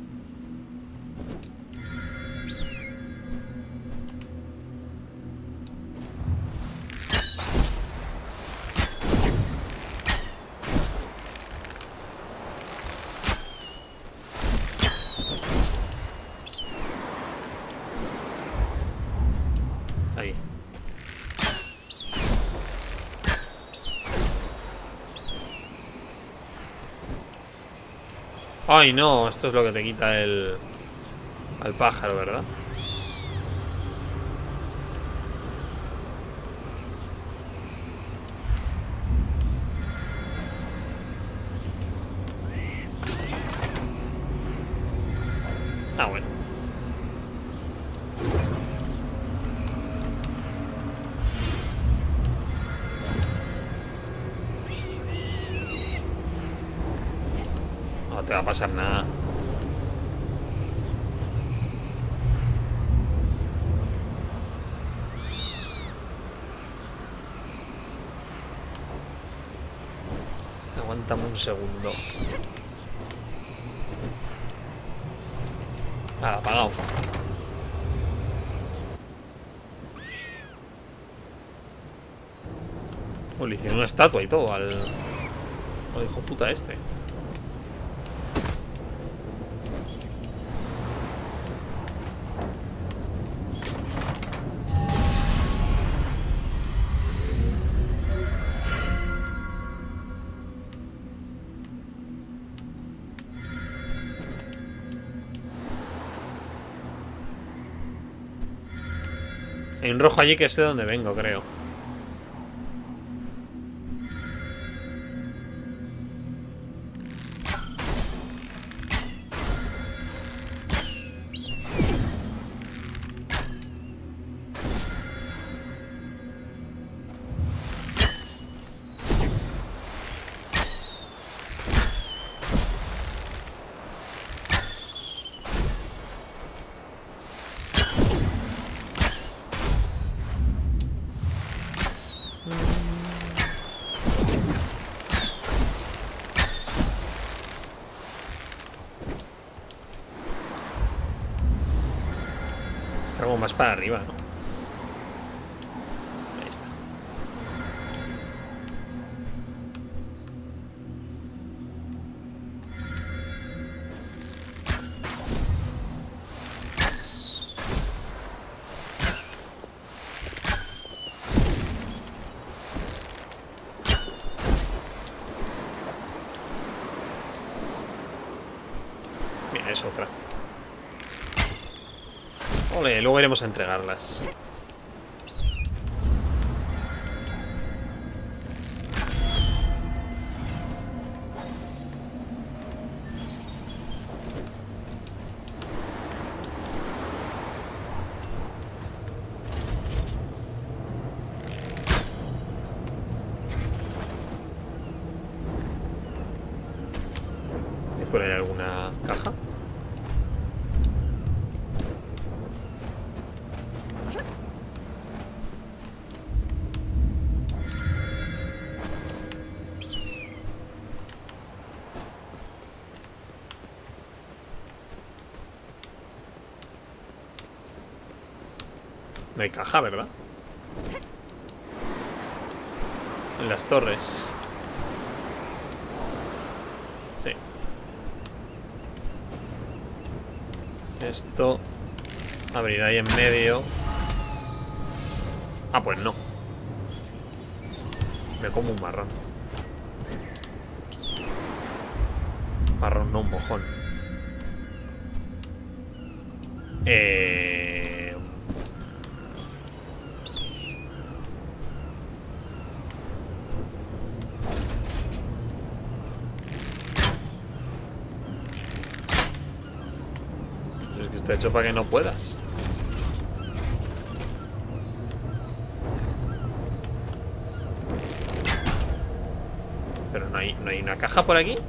Ahí. Ay, no, esto es lo que te quita el... al pájaro, ¿verdad? Ah, bueno. No te va a pasar nada. Aguántame un segundo. Ah, apagado. Oh, le hicieron una estatua y todo al... al hijo puta este. Hay un rojo allí que es de donde vengo, creo. Está como más para arriba, ¿no? Ahí está. Mira, es otra. Ole, luego iremos a entregarlas. ¿Y por ahí alguna caja? No hay caja, ¿verdad? En las torres. Sí. Esto abrirá ahí en medio. Ah, pues no. Me como un marrón. Marrón, no un mojón. Eh... Pues es que está hecho para que no puedas. Pero no hay, no hay una caja por aquí.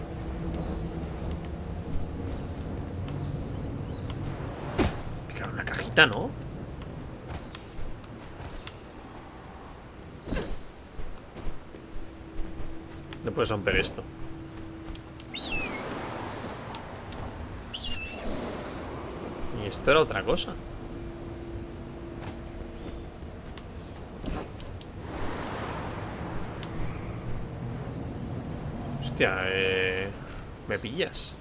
Claro, una cajita, ¿no? No puedes romper esto. Y esto era otra cosa. Hostia, eh... me pillas.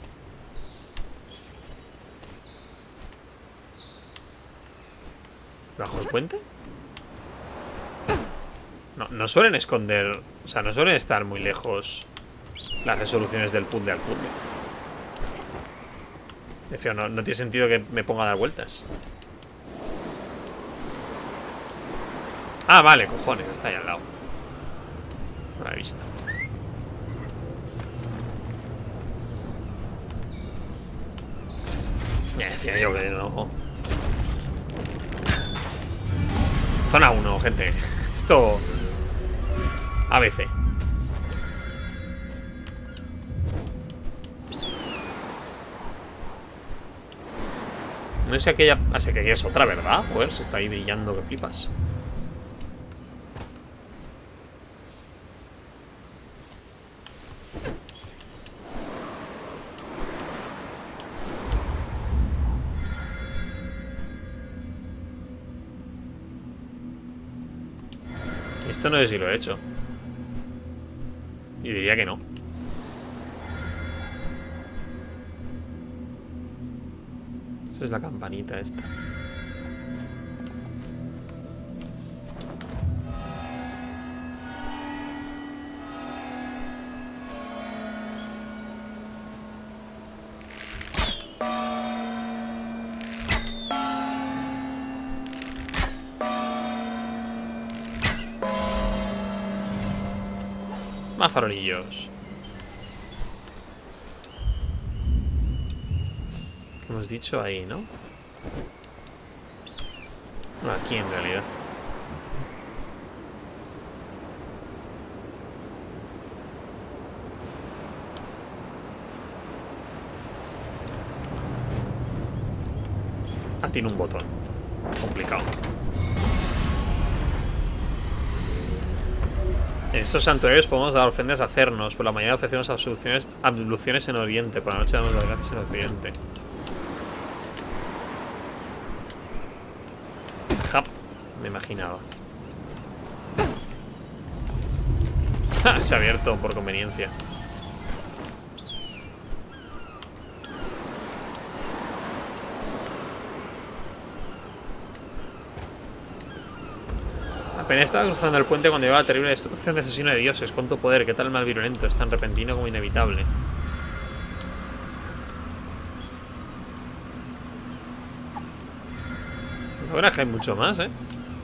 ¿Bajo el puente? No, no suelen esconder. O sea, no suelen estar muy lejos las resoluciones del puzzle al puzzle. De feo, no, no tiene sentido que me ponga a dar vueltas. Ah, vale, cojones, está ahí al lado. No lo he visto. Ya decía yo que no. Zona uno, gente. Esto... A B C. No sé aquella... Ah, sé que aquí es otra, ¿verdad? Joder, se está ahí brillando que flipas. Esto no sé si lo he hecho. Y diría que no. Esto es la campanita esta. Más farolillos. ¿Qué hemos dicho ahí, no? No, aquí en realidad. Ah, tiene un botón. Complicado. En estos santuarios podemos dar ofrendas a Cernos. Por la mañana ofrecemos absoluciones, abluciones en Oriente. Por la noche damos las gracias en Occidente. Jap, me imaginaba. Se ha abierto por conveniencia. Apenas estaba cruzando el puente cuando llegó la terrible destrucción de asesino de dioses. Cuánto poder, qué tal mal virulento, es tan repentino como inevitable. Ahora hay mucho más, ¿eh?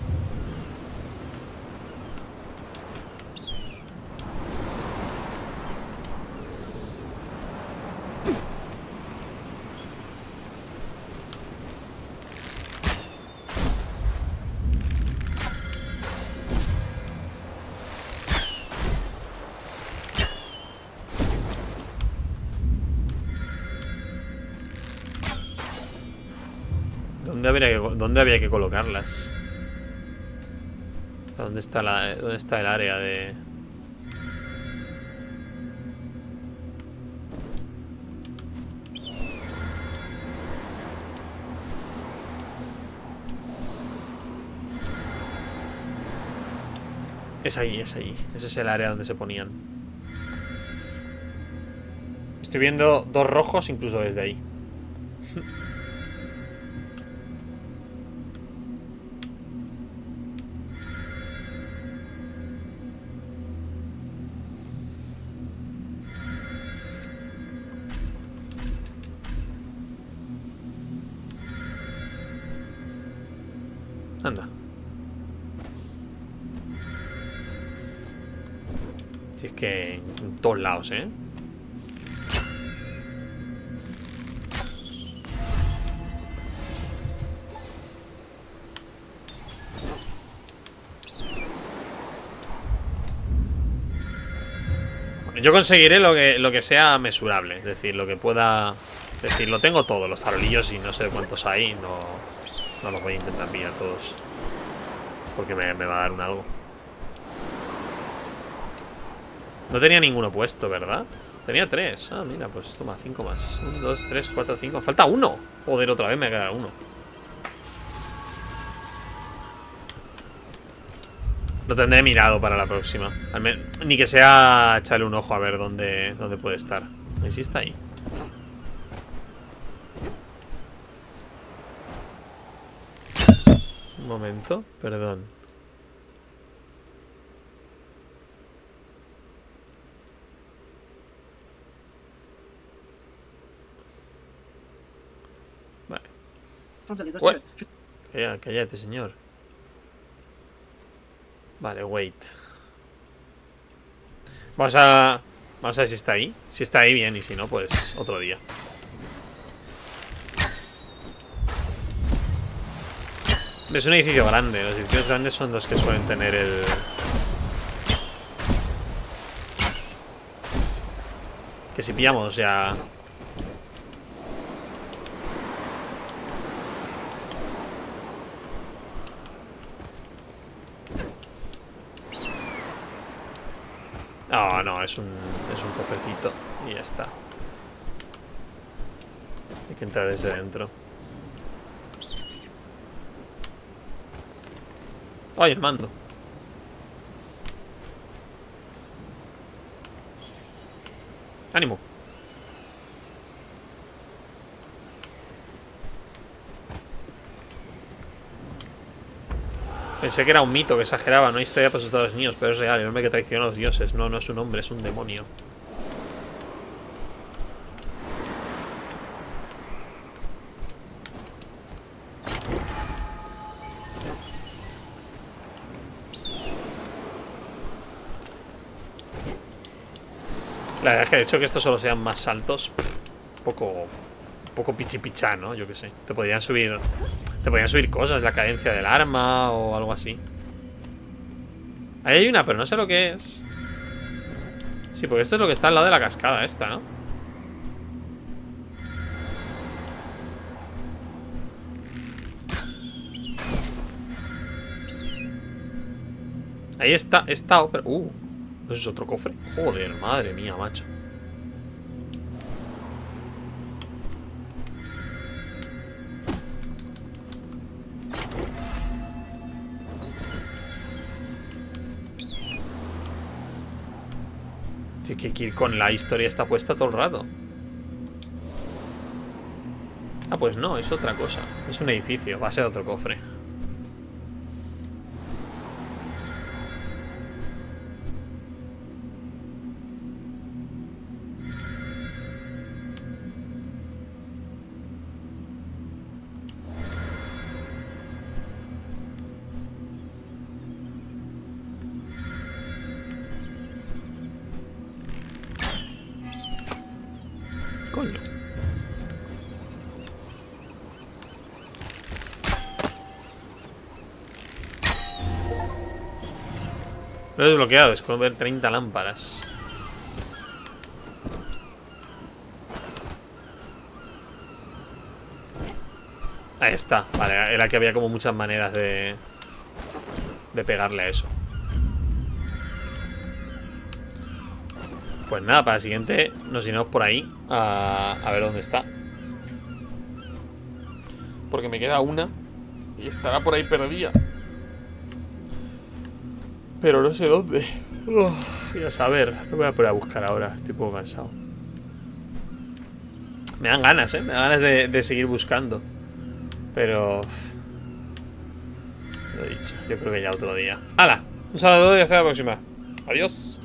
¿Dónde habría que, dónde había que colocarlas? ¿Dónde está la, dónde está el área de...? Es ahí, es ahí. Ese es el área donde se ponían. Estoy viendo dos rojos incluso desde ahí. Anda. Si es que en todos lados, ¿eh? Yo conseguiré lo que, lo que sea mesurable. Es decir, lo que pueda... Es decir, lo tengo todo. Los farolillos y no sé cuántos hay. No, no los voy a intentar pillar todos. Porque me, me va a dar un algo. No tenía ninguno puesto, ¿verdad? Tenía tres. Ah, mira, pues toma, cinco más. Un, dos, tres, cuatro, cinco. Falta uno. Joder, otra vez me queda uno. Lo tendré mirado para la próxima. Al menos, ni que sea echarle un ojo a ver dónde, dónde puede estar. Ahí sí está ahí. Un momento, perdón. Vale. What? Calla, cállate, señor. Vale, wait. Vamos a... Vamos a ver si está ahí. Si está ahí, bien. Y si no, pues otro día. Es un edificio grande. Los edificios grandes son los que suelen tener el... Que si pillamos ya... Oh, no, es un, es un cofrecito. Y ya está. Hay que entrar desde dentro. ¡Ay, el mando! ¡Ánimo! Pensé que era un mito, que exageraba, no hay historia para asustar a los niños, pero es real, el hombre que traiciona a los dioses. No, no es un hombre, es un demonio. La verdad es que el hecho de que estos solo sean más saltos, un poco, un poco pichipichá, ¿no? Yo qué sé. Te podrían subir, te podrían subir cosas, la cadencia del arma o algo así. Ahí hay una, pero no sé lo que es. Sí, porque esto es lo que está al lado de la cascada esta, ¿no? Ahí está, está, pero... Uh, ¿eso es otro cofre? Joder, madre mía, macho. Sí, que ir con la historia está puesta todo el rato. Ah, pues no, es otra cosa. Es un edificio, va a ser otro cofre. Coño. Lo he desbloqueado, es con ver treinta lámparas. Ahí está, vale, era que había como muchas maneras de De pegarle a eso. Pues nada, para la siguiente nos iremos por ahí a, a ver dónde está. Porque me queda una y estará por ahí perdida. Pero no sé dónde. Uf, voy a saber. No voy a poner a buscar ahora. Estoy un poco cansado. Me dan ganas, eh. Me dan ganas de, de seguir buscando. Pero... Lo he dicho. Yo creo que ya otro día. ¡Hala! Un saludo y hasta la próxima. Adiós.